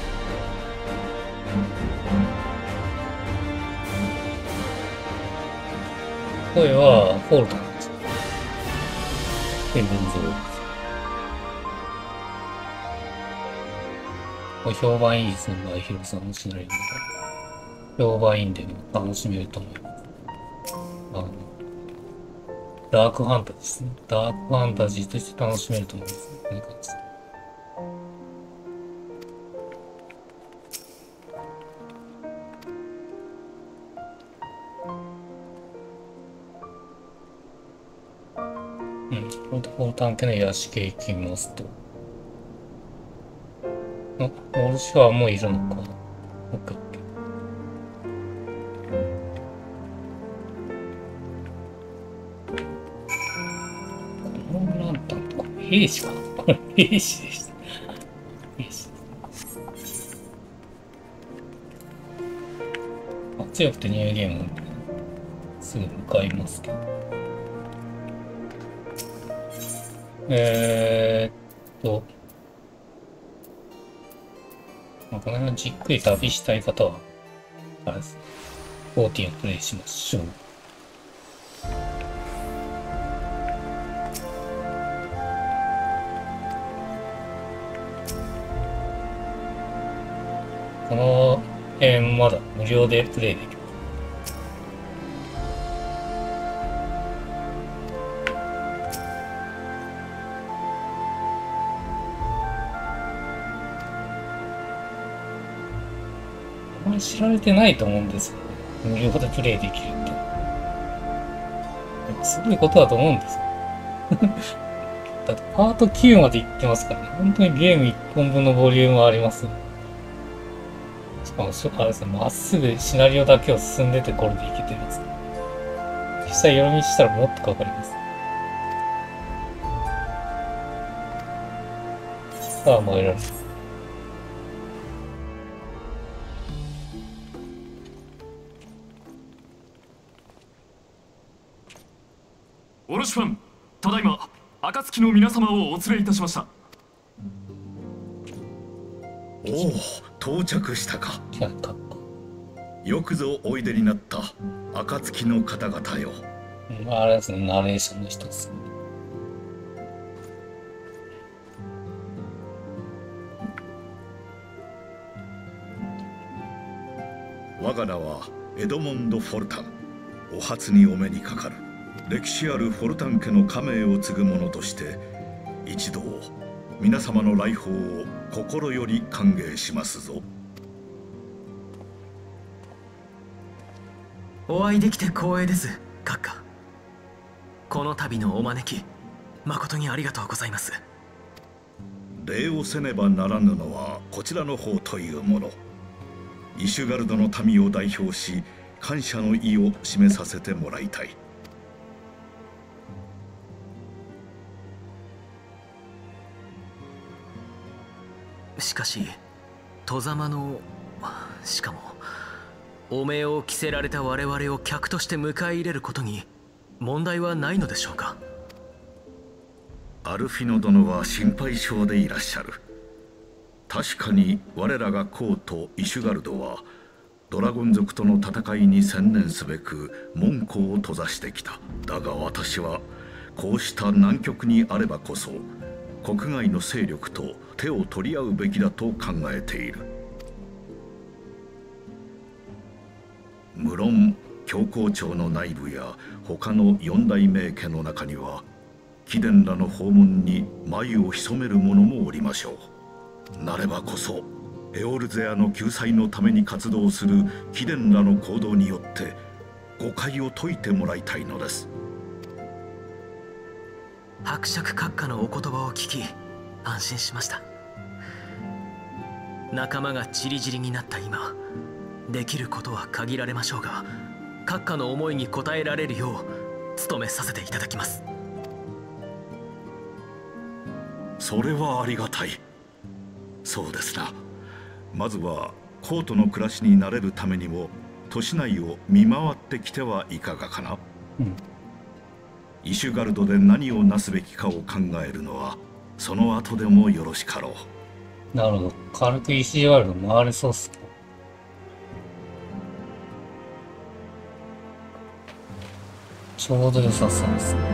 声はフォルターなんですよ。ヘブンズ・ウォークス。評判いいですね、前広さんのシナリオ。評判いいんで、楽しめると思います。あの、ダークファンタジーですね。ダークファンタジーとして楽しめると思いますね。こんな感じです。うん、これとこの探検の屋敷へ行きますと。あ、オールシュアーもいるのか。オッケーオッケー。このランタンとか兵士かな。これ兵士でした。兵士。あ、強くてニューゲームなんで、すぐ向かいますけど。えーっと、まあ、この辺じっくり旅したい方は、あれです。フォーティーンをプレイしましょう。この辺まだ無料でプレイできる。あんまり知られてないと思うんですよ。無料でプレイできるって。すごいことだと思うんですよ。だってパートきゅうまで行ってますからね。本当にゲームいっぽんぶんのボリュームあります。しかも、あれですね、まっすぐシナリオだけを進んでてこれでいけてるんです。実際読みしたらもっとかかります。さあ、参られる。 オロシファン、ただいま暁の皆様をお連れいたしました。 おお、到着したか。よくぞおいでになった暁の方々よ。 あれですね、ナレーションの一つ。 我が名はエドモンド・フォルタン。お初にお目にかかる。歴史あるフォルタン家の家名を継ぐ者として一同皆様の来訪を心より歓迎しますぞ。 お会いできて光栄です、閣下。この度のお招き誠にありがとうございます。 礼をせねばならぬのはこちらの方というもの。イシュガルドの民を代表し感謝の意を示させてもらいたい。 しかし外様のしかも汚名を着せられた我々を客として迎え入れることに問題はないのでしょうか。 アルフィノ殿は心配性でいらっしゃる。確かに我らがコートイシュガルドはドラゴン族との戦いに専念すべく門戸を閉ざしてきた。だが私はこうした難局にあればこそ国外の勢力と手を取り合うべきだと考えている。無論教皇庁の内部や他の四大名家の中には貴殿らの訪問に眉を潜める者もおりましょう。なればこそエオルゼアの救済のために活動する貴殿らの行動によって誤解を解いてもらいたいのです。 伯爵閣下のお言葉を聞き安心しました。仲間が散り散りになった今できることは限られましょうが閣下の思いに応えられるよう努めさせていただきます。 それはありがたい。そうですな。まずはコートの暮らしに慣れるためにも都市内を見回ってきてはいかがかな。うん、イシュガルドで何をなすべきかを考えるのはその後でもよろしかろう。なるほど。軽くイシュガルド回れそうっすか。ちょうど良さそうですね。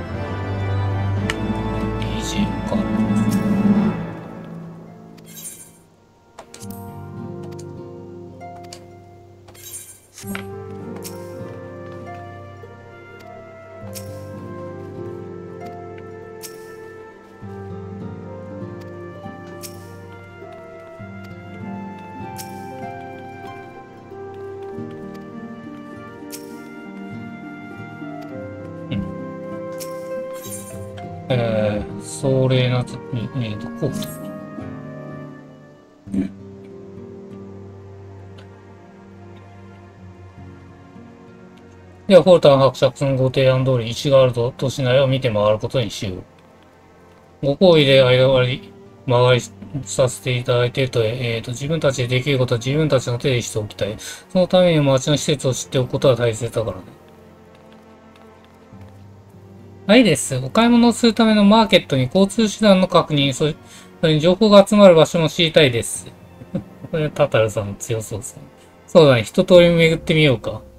イージーか。えー、壮麗な、えーと、こう。うん。では、フォルタン伯爵のご提案通り、イシュガルド都市内を見て回ることにしよう。ご好意で間割り、回りさせていただいていると、えーと、自分たちでできることは自分たちの手でしておきたい。そのために街の施設を知っておくことは大切だからね。はいです。お買い物をするためのマーケットに交通手段の確認、それに情報が集まる場所も知りたいです。これタタルさん強そうですね。そうだね。一通り巡ってみようか。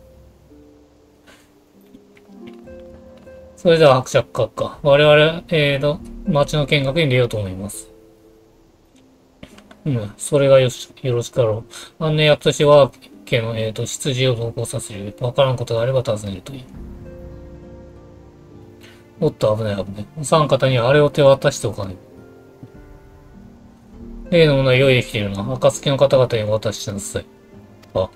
それでは伯爵閣下。我々、えーと、街の見学に出ようと思います。うん。それがよし、よろしかろう。案内役としては、家の、えーと、執事を同行させる。わからんことがあれば尋ねるといい。おっと、危ない危ない。お三方にはあれを手渡しておかない。例のものは用意できているな。暁の方々にお渡ししなさい。あ。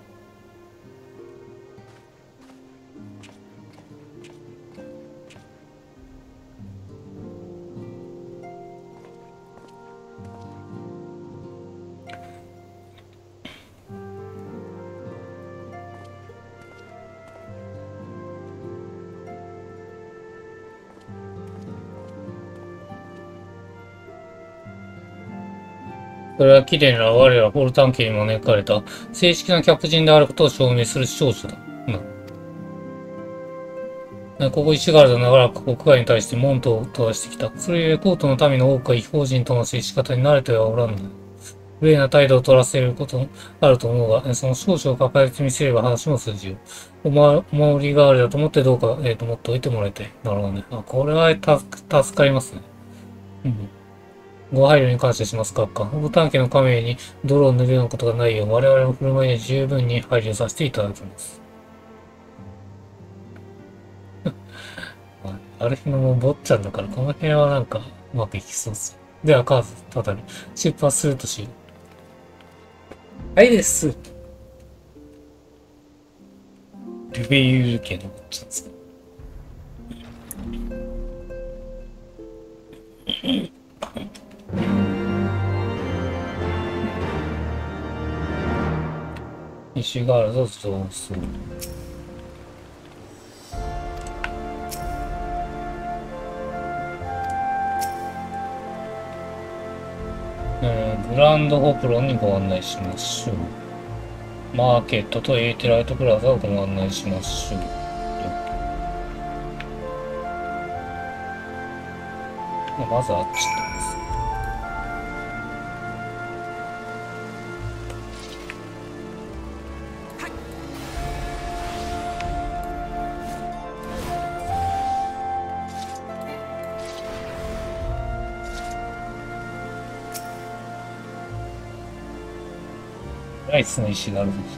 それは貴殿ら我らフォルタン家に招かれた正式な客人であることを証明する証書だ。うん。ここイシュガルド長らく国外に対して門戸を閉ざしてきた。それゆえコートの民の多くは異邦人との接し方に慣れてはおらんのだ。無礼な態度を取らせることあると思うが、その証書を抱えてみせれば話も通じる。おま、お守り代わりだと思ってどうか、えっと、持っておいてもらいたい。なるほどね。あ、これは助、助かりますね。うん。ご配慮に感謝します、閣下。ボタン家の家名に泥を塗るようなことがないよう、我々の振る舞いに十分に配慮させていただきます。ある日のもう坊ちゃんだから、この辺はなんかうまくいきそうっす。では、カーズ、たたり、出発するとしよう。はいです。ルベユール家の坊ちゃんですね。イシュガルド増走。えー、グランドホプロンにご案内しましょう。マーケットとエーテライトプラザをご案内しましょう。まずあっち行ってます。ナイスな石ガルド。こ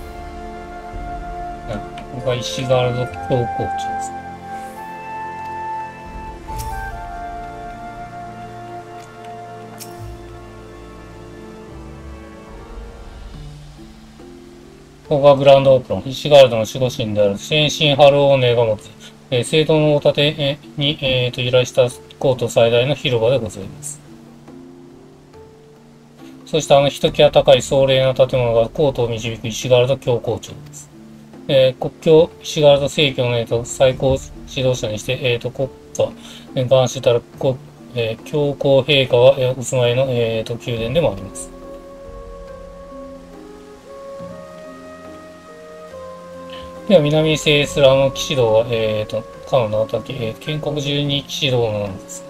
こが石ガルド強行地ですね。ここがグランドオープロン。イシュガルドの守護神である先進ハルオーネが持つ、えー、聖堂の大建てに、えー、と由来したコート最大の広場でございます。そしてあのひときわ高い壮麗な建物がコートを導くイシュガルド教皇庁です。えー、国境イシュガルド正教の、えー、と最高指導者にして、えー、と国家、元首たる国えー、教皇陛下が、えー、お住まいの、えー、と宮殿でもあります。では、南西スラム騎士道は、えーと、かの名をたけ、えー、建国じゅうに騎士道なんです。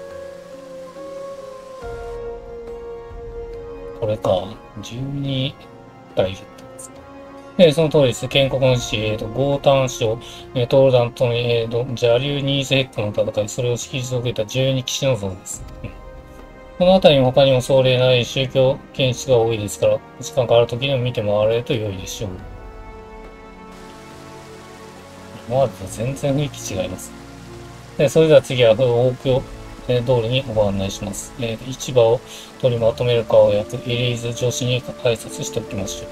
これか、じゅうに体いるってです。で、その通りです。建国の騎士、えーと、ゴータン省、えー、トールダンとの、えーと、邪竜ニーズヘックの戦い、それを引き続けたじゅうに騎士の像です。うん、この辺りに他にも壮麗な宗教建築が多いですから、時間がある時にも見て回られると良いでしょう。今までと全然雰囲気違います。で、それでは次は王宮通りにご案内します。えー、市場を取りまとめる顔を焼くエリーズ女子に挨拶しておきましょ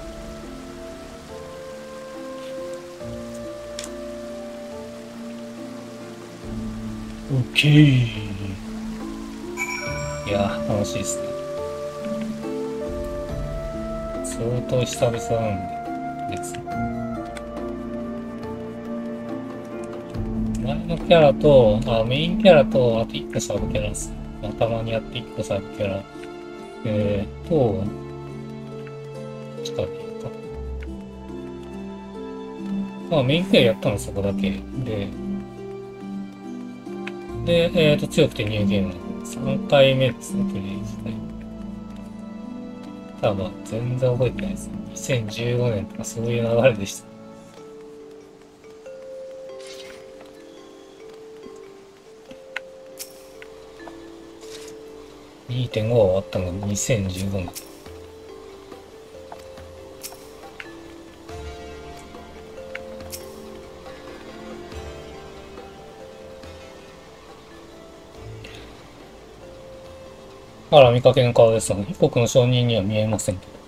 う。オッケー。いやー、楽しいですね。相当久々なんでですね。前のキャラと、あ、メインキャラと、あといっこサブキャラです。たまにやっていっこサブキャラ。えーと、近くか。まあ、メインキャラやったのそこだけ。で、で、えーと、強くてニューゲーム。さんかいめですね、プレイして。ただまあ、全然覚えてないです。にせんじゅうごねんとかそういう流れでした。にてんご が終わったのがにせんじゅうごねん。あら、見かけの顔ですが、被告の証人には見えませんけど。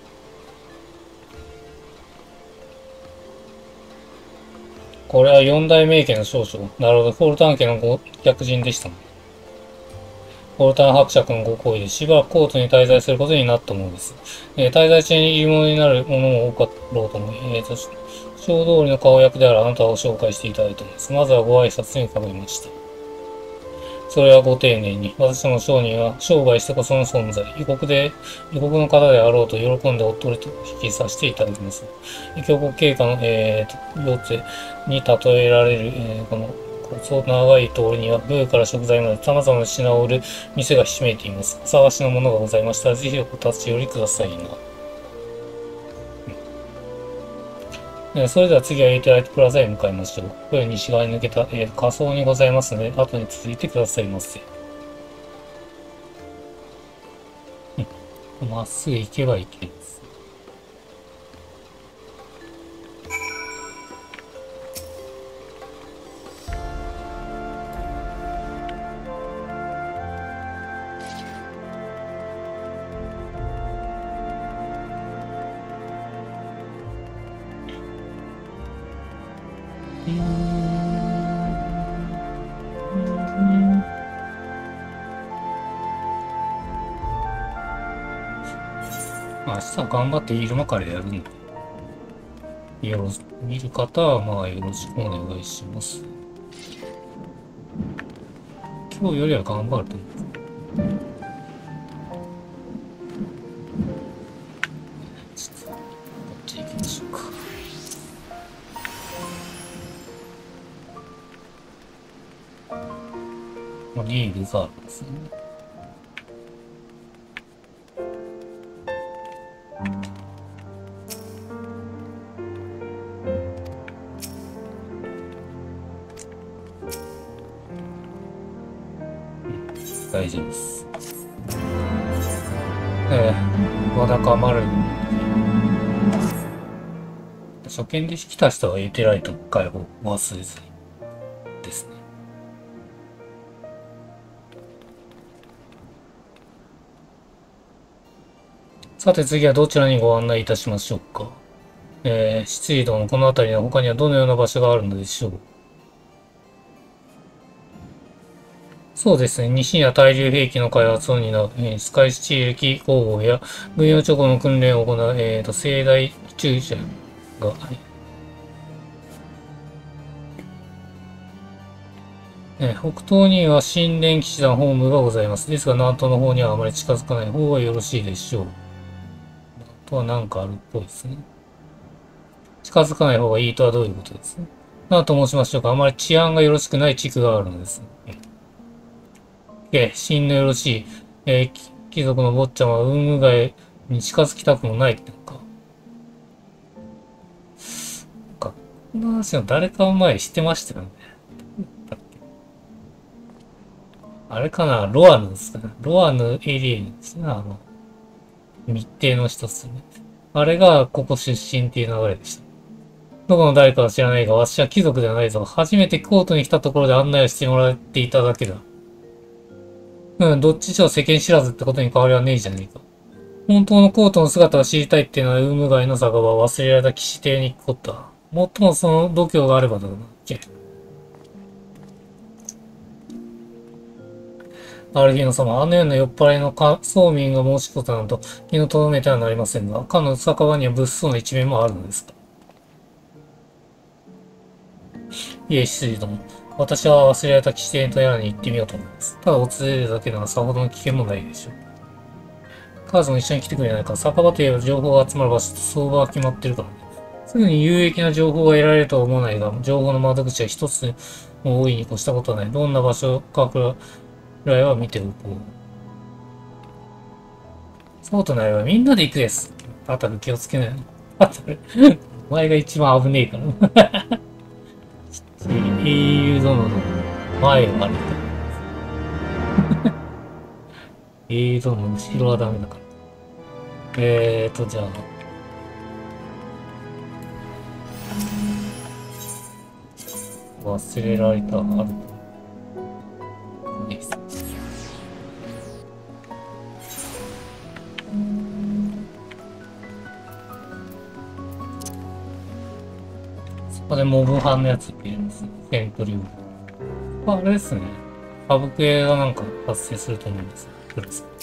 これは四大名家の少女。なるほど、フォルタン家のご逆人でしたね。フォルタン伯爵のご好意でしばらくコートに滞在することになったものです。えー、滞在中にいるものになるものも多かろうと思い、えーと、小通りの顔役であるあなたを紹介していただいています。まずはご挨拶に伺いました。それはご丁寧に。私ども商人は商売してこその存在。異国で、異国の方であろうと喜んでおっとりと引きさせていただきます。教国経過の、えーと、幼稚に例えられる、えー、この、そう長い通りには、ブーから食材まで様々な品を売る店がひしめいています。お探しのものがございましたら、ぜひお立ち寄りくださいな。うん、それでは次はエーティライトプラザへ向かいましょう。ここより西側に抜けた、えー、仮想にございますので、後に続いてくださいませ。うん、まっすぐ行けば行けるんです。明日は頑張ってイルマカレーやるんで、よろ見る方はまあよろしくお願いします。今日よりは頑張ると思う。ちょっとこっち行きましょうか。まあ、リーグがあるんですね。大丈夫です。ええ、わだかまる。初見で来た人はエーティライトの解放を忘れずにですね。さて次はどちらにご案内いたしましょうか。えー、七里堂のこの辺りの他にはどのような場所があるのでしょう。そうですね。西には対流兵器の開発を担う、えー、スカイスチール機工房や軍用直後の訓練を行う、えーと、盛大注射が、はい、 えー、北東には神殿騎士団本部がございます。ですが、南東の方にはあまり近づかない方がよろしいでしょう。あとはなんかあるっぽいですね。近づかない方がいいとはどういうことですね。何と申しましょうか。あまり治安がよろしくない地区があるのです。えー、真のよろしい、えー、貴族の坊ちゃまは運務街に近づきたくもないってのか。なんか、この話の誰か前知ってましたよね。あれかな、ロアヌですかね。ロアヌエリエンですね。あの、密偵の一つね。あれがここ出身っていう流れでした。どこの誰かは知らないが、私は貴族ではないぞ。初めてコートに来たところで案内をしてもらっていただけだ。うん、どっちにしろ世間知らずってことに変わりはねえじゃねえか。本当のコートの姿を知りたいっていうのは、ウーム街の酒場は忘れられた騎士邸に来った。もっともその度胸があればだな。アルギノ様、あのような酔っ払いの総民が申し子となんと気の留めてはなりませんが、かの酒場には物騒な一面もあるのですか。いえ、執事ども。私は忘れられた騎士邸とやらに行ってみようと思います。ただ訪れるだけならさほどの危険もないでしょう。カーズも一緒に来てくれないか。酒場といえば情報が集まる場所と相場は決まってるからね。すぐに有益な情報が得られるとは思わないが、情報の窓口は一つも大いに越したことはない。どんな場所かくらいは見ておこう。そうとなればみんなで行くです。あたる気をつけないの。あたる。お前が一番危ねえから。英雄殿の前を歩く。英雄殿の後ろはダメだから。えーと、じゃあ。忘れられた、ある。です。そこでモブハンのやついるんですね。セントリオン。あれですね。ハブ系がなんか発生すると思うんです。クラス。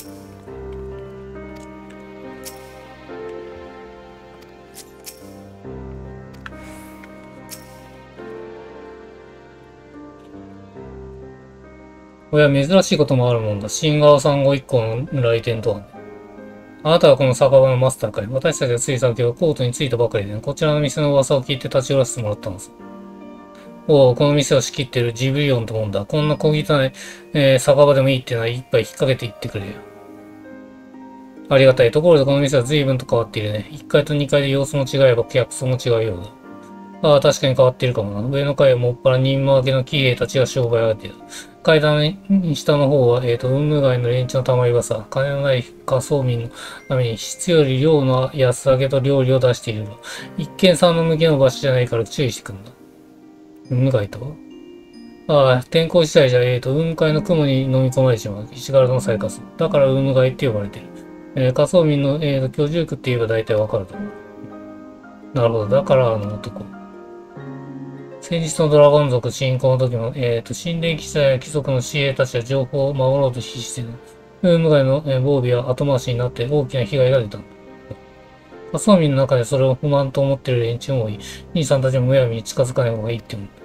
これは珍しいこともあるもんだ。新川さんご一行の来店とはね。あなたはこの酒場のマスターかい。私たちはつい先ほどコートに着いたばかりで、ね、こちらの店の噂を聞いて立ち寄らせてもらったんです。おお、この店を仕切ってるジブリオンってもんだ。こんな小汚い、えー、酒場でもいいってのは一杯引っ掛けていってくれよ。ありがたい。ところでこの店は随分と変わっているね。いっかいとにかいで様子も違えば客層も違うようだ。ああ、確かに変わっているかもな。上の階はもっぱら任務明けの騎兵たちが商売を上げている。階段に下の方は、えっと、運務街の連中のたまり場さ、金のない仮想民のために質より量の安上げと料理を出しているが、一見さんの向けの場所じゃないから注意してくんだ。運務街とはああ、天候次第じゃ、えっと、雲海の雲に飲み込まれてしまう。石柄の再火す。だから運務街って呼ばれている。えー、仮想民の、えっと、居住区って言えば大体わかると思う。なるほど。だからあの男。先日のドラゴン族侵攻の時も、えっと、神殿騎士や貴族の司兵たちは情報を守ろうと必死している。ウーム街の、えー、防備は後回しになって大きな被害が出たんだ。仮想民の中でそれを不満と思っている連中も多い。兄さんたちもむやみに近づかない方がいいって思う。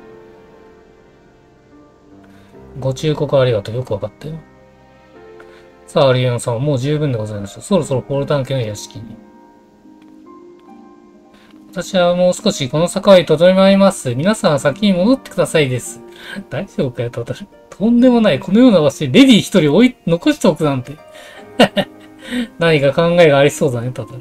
ご忠告ありがとう。よくわかったよ。さあ、アリアンさんはもう十分でございました。そろそろポルタン家の屋敷に。私はもう少しこの坂へとどまります。皆さんは先に戻ってくださいです。大丈夫かよ、トタル。とんでもない。このような場所にレディー一人置い、残しておくなんて。何か考えがありそうだね、トタル。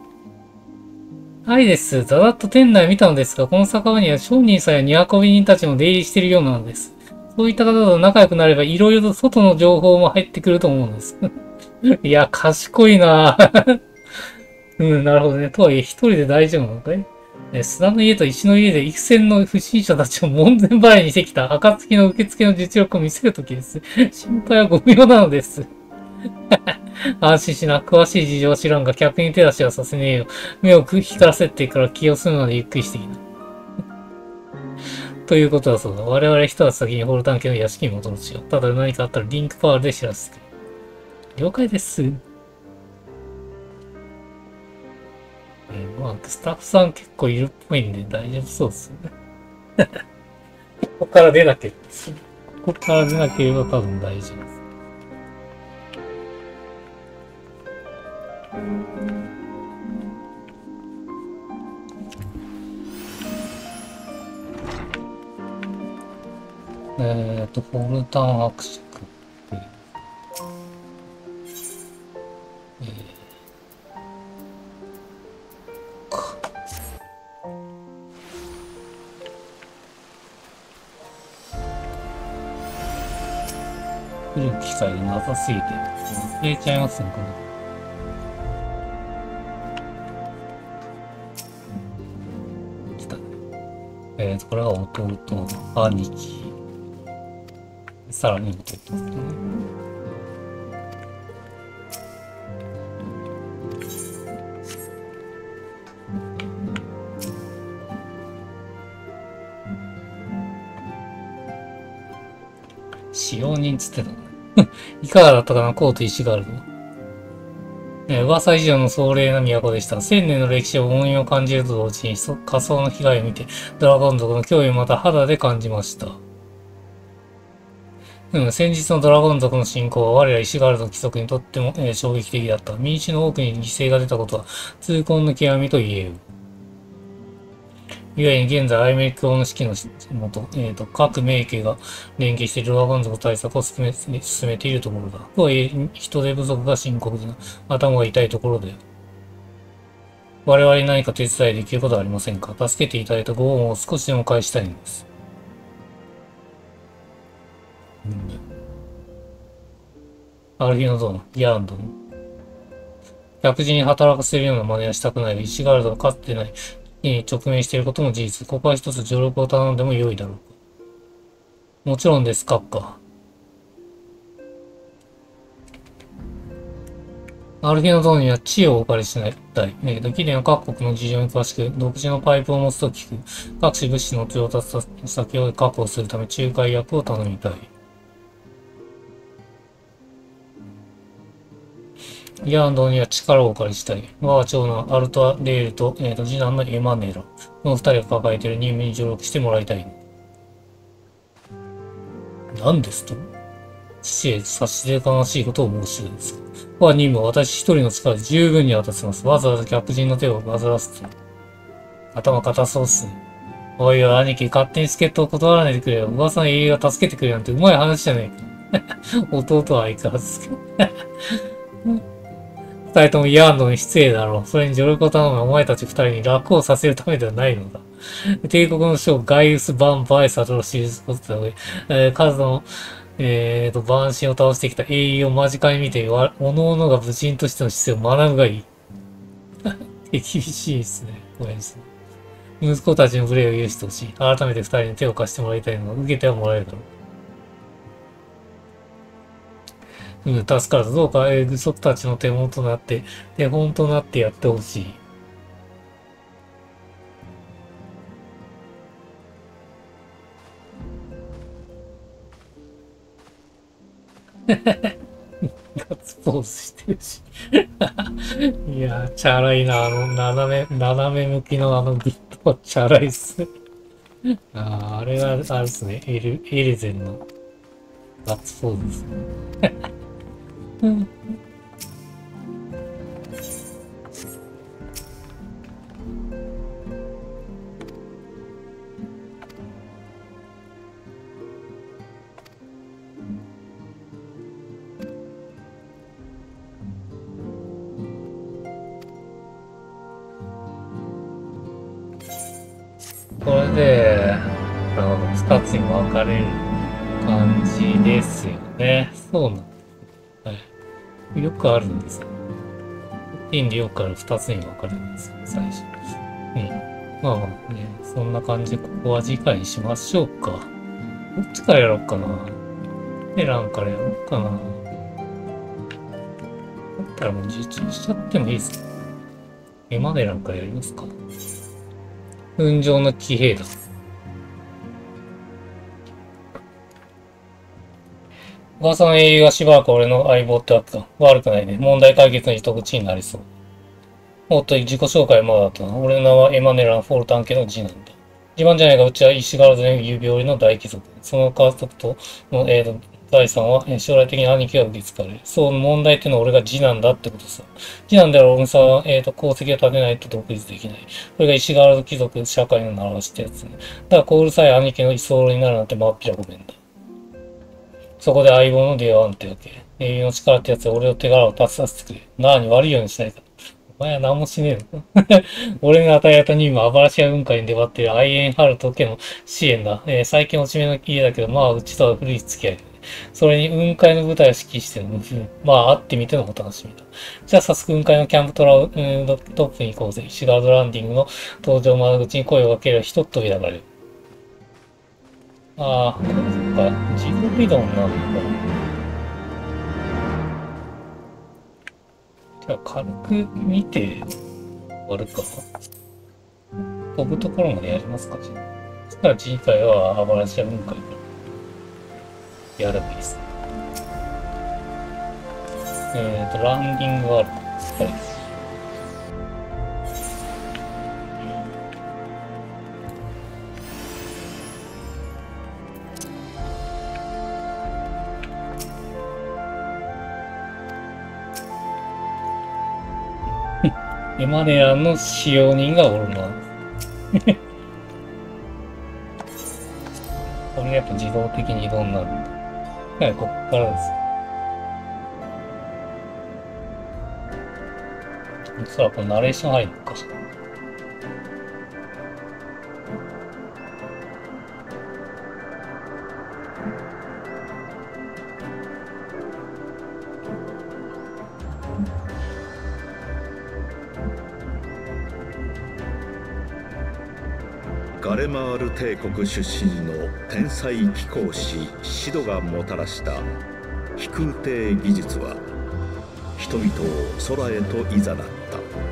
はいです。ざざっと店内見たのですが、この酒場には商人さんや荷運び人たちも出入りしているようなのです。そういった方と仲良くなれば、いろいろと外の情報も入ってくると思うんです。いや、賢いなぁ。うん、なるほどね。とはいえ、一人で大丈夫なのかい？ね、砂の家と石の家で幾千の不審者たちを門前払いにしてきた暁の受付の実力を見せるときです。心配はご無用なのです。安心しな。詳しい事情は知らんが、客に手出しはさせねえよ。目を光らせてから気をするのでゆっくりしていいな。ということはそうだ。我々一つ先にホルタン家の屋敷に戻ろうとしよう。ただ何かあったらリンクパワールで知らせてくれ。了解です。まあ、スタッフさん結構いるっぽいんで大丈夫そうですよね。ここから出なきゃです。 こから出なければ多分大丈夫です。えっと、フォルタン伯爵。えー来る機会がなさすぎて、忘れちゃいますね、これ。来た。えーと、これは弟、兄貴。さらに弟ですね。使用人つってたのね。いかがだったかな、コート石ガールド。えー、噂以上の壮麗な都でした。千年の歴史を重みを感じると同時に仮想の被害を見て、ドラゴン族の脅威をまた肌で感じました。うん、先日のドラゴン族の侵攻は我ら石ガールド貴族にとっても、えー、衝撃的だった。民衆の多くに犠牲が出たことは痛恨の極みと言える。ゆえに現在、アイメリック王の指揮のもと、えっと、各名家が連携してドラゴン族対策を進め、進めているところだ。とはいえ、人手不足が深刻な、頭が痛いところだよ。我々に何か手伝いできることはありませんか？助けていただいたご恩を少しでも返したいんです。うん、アルフィノドーン、ヤーンドン。客人に働かせるような真似はしたくないが、石ガールドがかつてない、に直面していることも事実。ここは一つ助力を頼んでも良いだろうか。もちろんです、閣下。アルフィノドーンには知恵をお借りしないたい。えーと、貴殿は各国の事情に詳しく、独自のパイプを持つと聞く。各種物資の調達先を確保するため仲介役を頼みたい。ヤーンドには力をお借りしたい。我が長男アルトア・レールと、えー、と次男のエマネラ。この二人が抱えている任務に助力してもらいたい。何ですと？父へ差し出悲しいことを申し出るんです。我が任務は私一人の力で十分に果たせます。わざわざ客人の手を煩わすと。頭固そうっすね。おいおい、兄貴、勝手に助っ人を断らないでくれよ。噂の英雄が助けてくれなんてうまい話じゃねえか。弟は相変わらずですけど。二人ともヤーンドに失礼だろう。それに助力を頼むお前たち二人に楽をさせるためではないのだ。帝国の将ガイウス・バン・バイサトを退くことで、えー、数の、えーと、万神を倒してきた英雄を間近に見て、おのおのが武人としての姿勢を学ぶがいい。厳しいですね。ごめんなさい。息子たちの無礼を許してほしい。改めて二人に手を貸してもらいたいのを受けてはもらえるだろう。うん、助かる。どうか、えー、グソッたちの手本となって、手本となってやってほしい。ガッツポーズしてるし。いやー、チャラいな。あの、斜め、斜め向きのあのグッドはチャラいっすね。あー、あれが、あれですね。エル、エレゼンのガッツポーズですね。うん、これで、あの、二つに分かれる感じですよね。そうなんです。はい。よくあるんですよ。インでよくある二つに分かれるんですよ、最初。うん。まあまあね、そんな感じでここは次回にしましょうか。どっちからやろうかな。エランからやろうかな。だったらもう受注しちゃってもいいですか。エマネランからやりますか。雲上の騎兵だ。お母さんの英雄がしばらく俺の相棒ってわけか。悪くないね。問題解決の糸口になりそう。おっと、自己紹介まだだったな。俺の名はエマネラン・フォルタン家の次男だ。 自慢じゃないが、うちはイシュガルドの指折りの大貴族。その家族との、えー、財産は、えー、将来的に兄貴が受け継がれる。その問題っていうのは俺が次男だってことさ。次男である俺さは、えーと、功績を立てないと独立できない。これがイシュガルド貴族社会の習わしたやつね。だからこううるさい兄貴の居候になるなんてまっぴらごめんだ。そこで相棒の出会わんってわけ。英雄の力ってやつは俺の手柄を立てさせてくれ。なあに悪いようにしないか。お前は何もしねえのか。俺が与えられた任務はアバラシア雲海に出張っているアイエンハルト家の支援だ。えー、最近落ち目の家だけど、まあうちとは古い付き合いだね。それに雲海の舞台を指揮してる。まあ会ってみてのお楽しみだ。じゃあ早速雲海のキャンプトラウ、うん、トップに行こうぜ。シガードランディングの登場窓口に声をかける人と扉がある。ああ、これそっか。自動移動になるのか。じゃあ軽く見て終わるか。飛ぶところまでやりますか、じゃあ。そしたら次回はアバラシア雲海やればいいです。えっと、ランディングがある。はい。エマネランの使用人がおるな。これやっぱ自動的に移動になるんだ。はい、こっからです。そしたらこれナレーション入るのか。 ガレマール帝国出身の天才貴公子シドがもたらした飛空艇技術は人々を空へといざなった。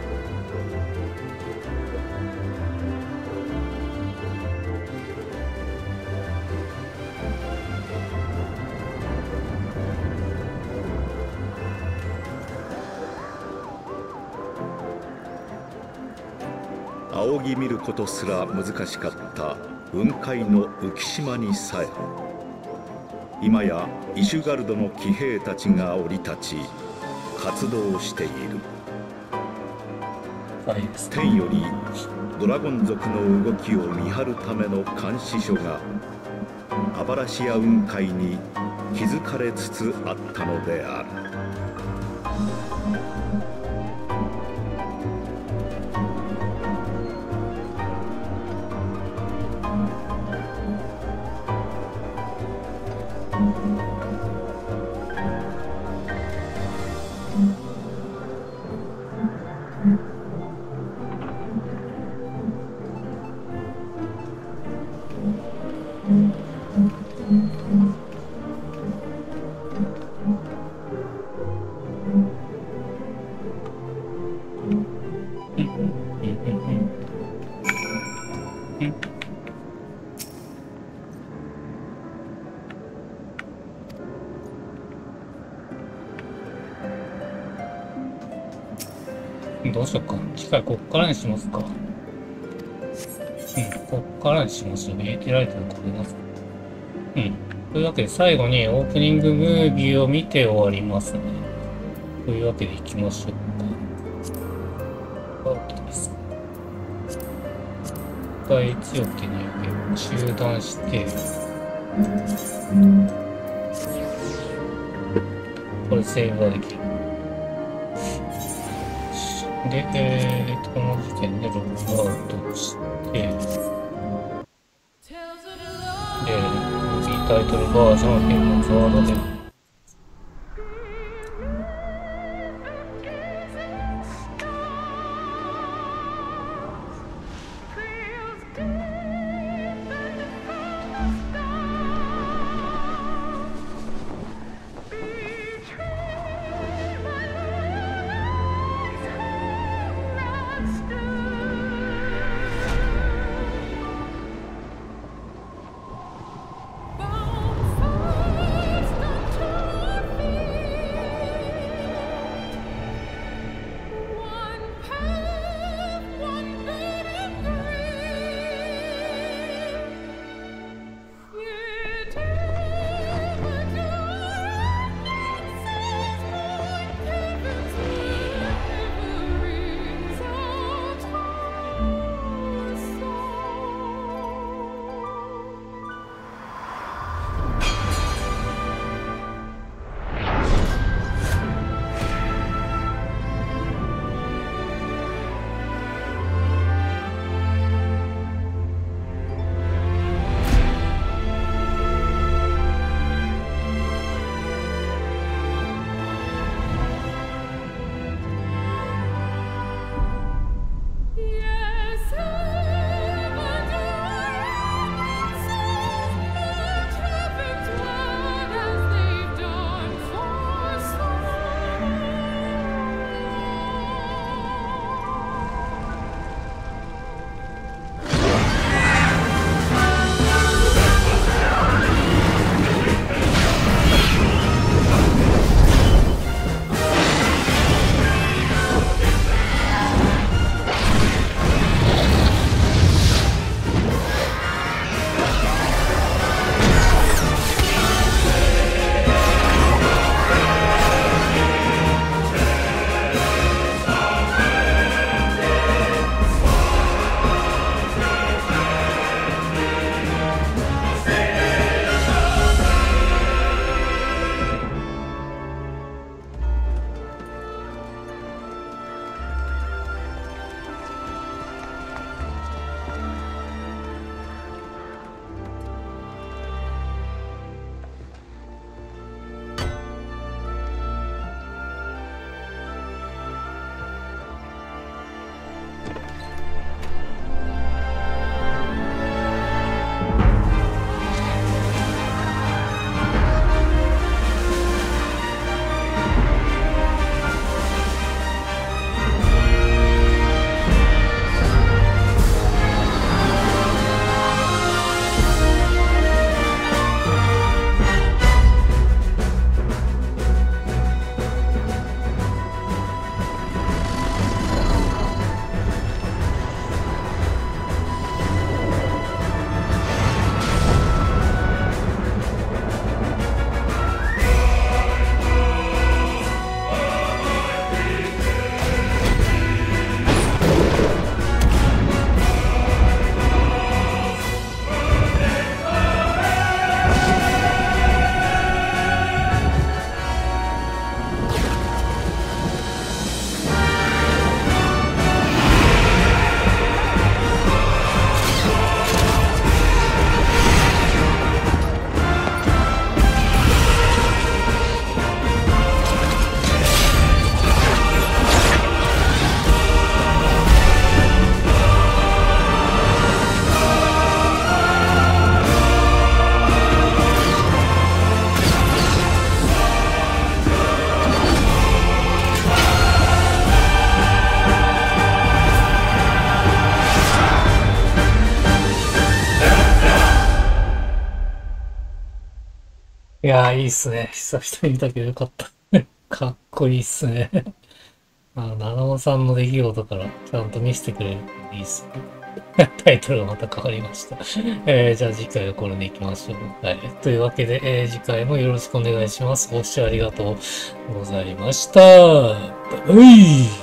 仰ぎ見ることすら難しかった雲海の浮島にさえ今やイシュガルドの騎兵たちが降り立ち活動している。天よりドラゴン族の動きを見張るための監視所がアバラシア雲海に築かれつつあったのである。 どうしようか。機械こっからにしますか。うん、こっからにしましょうね。エーティライトでこれます。うん。というわけで最後にオープニングムービーを見て終わりますね。というわけで行きましょうか。アウトです。一回強くてに中断して、これセーブができる。で、えーと、この時点でログアウトして、で、ムービータイトルバージョン変のワードで、 いやー、いいっすね。久々に見たけどよかった。かっこいいっすね。あの、七尾さんの出来事からちゃんと見せてくれるのいいっすね。タイトルがまた変わりました。えー、じゃあ次回はこれでいきましょう。はい。というわけで、えー、次回もよろしくお願いします。ご視聴ありがとうございました。バイバイ。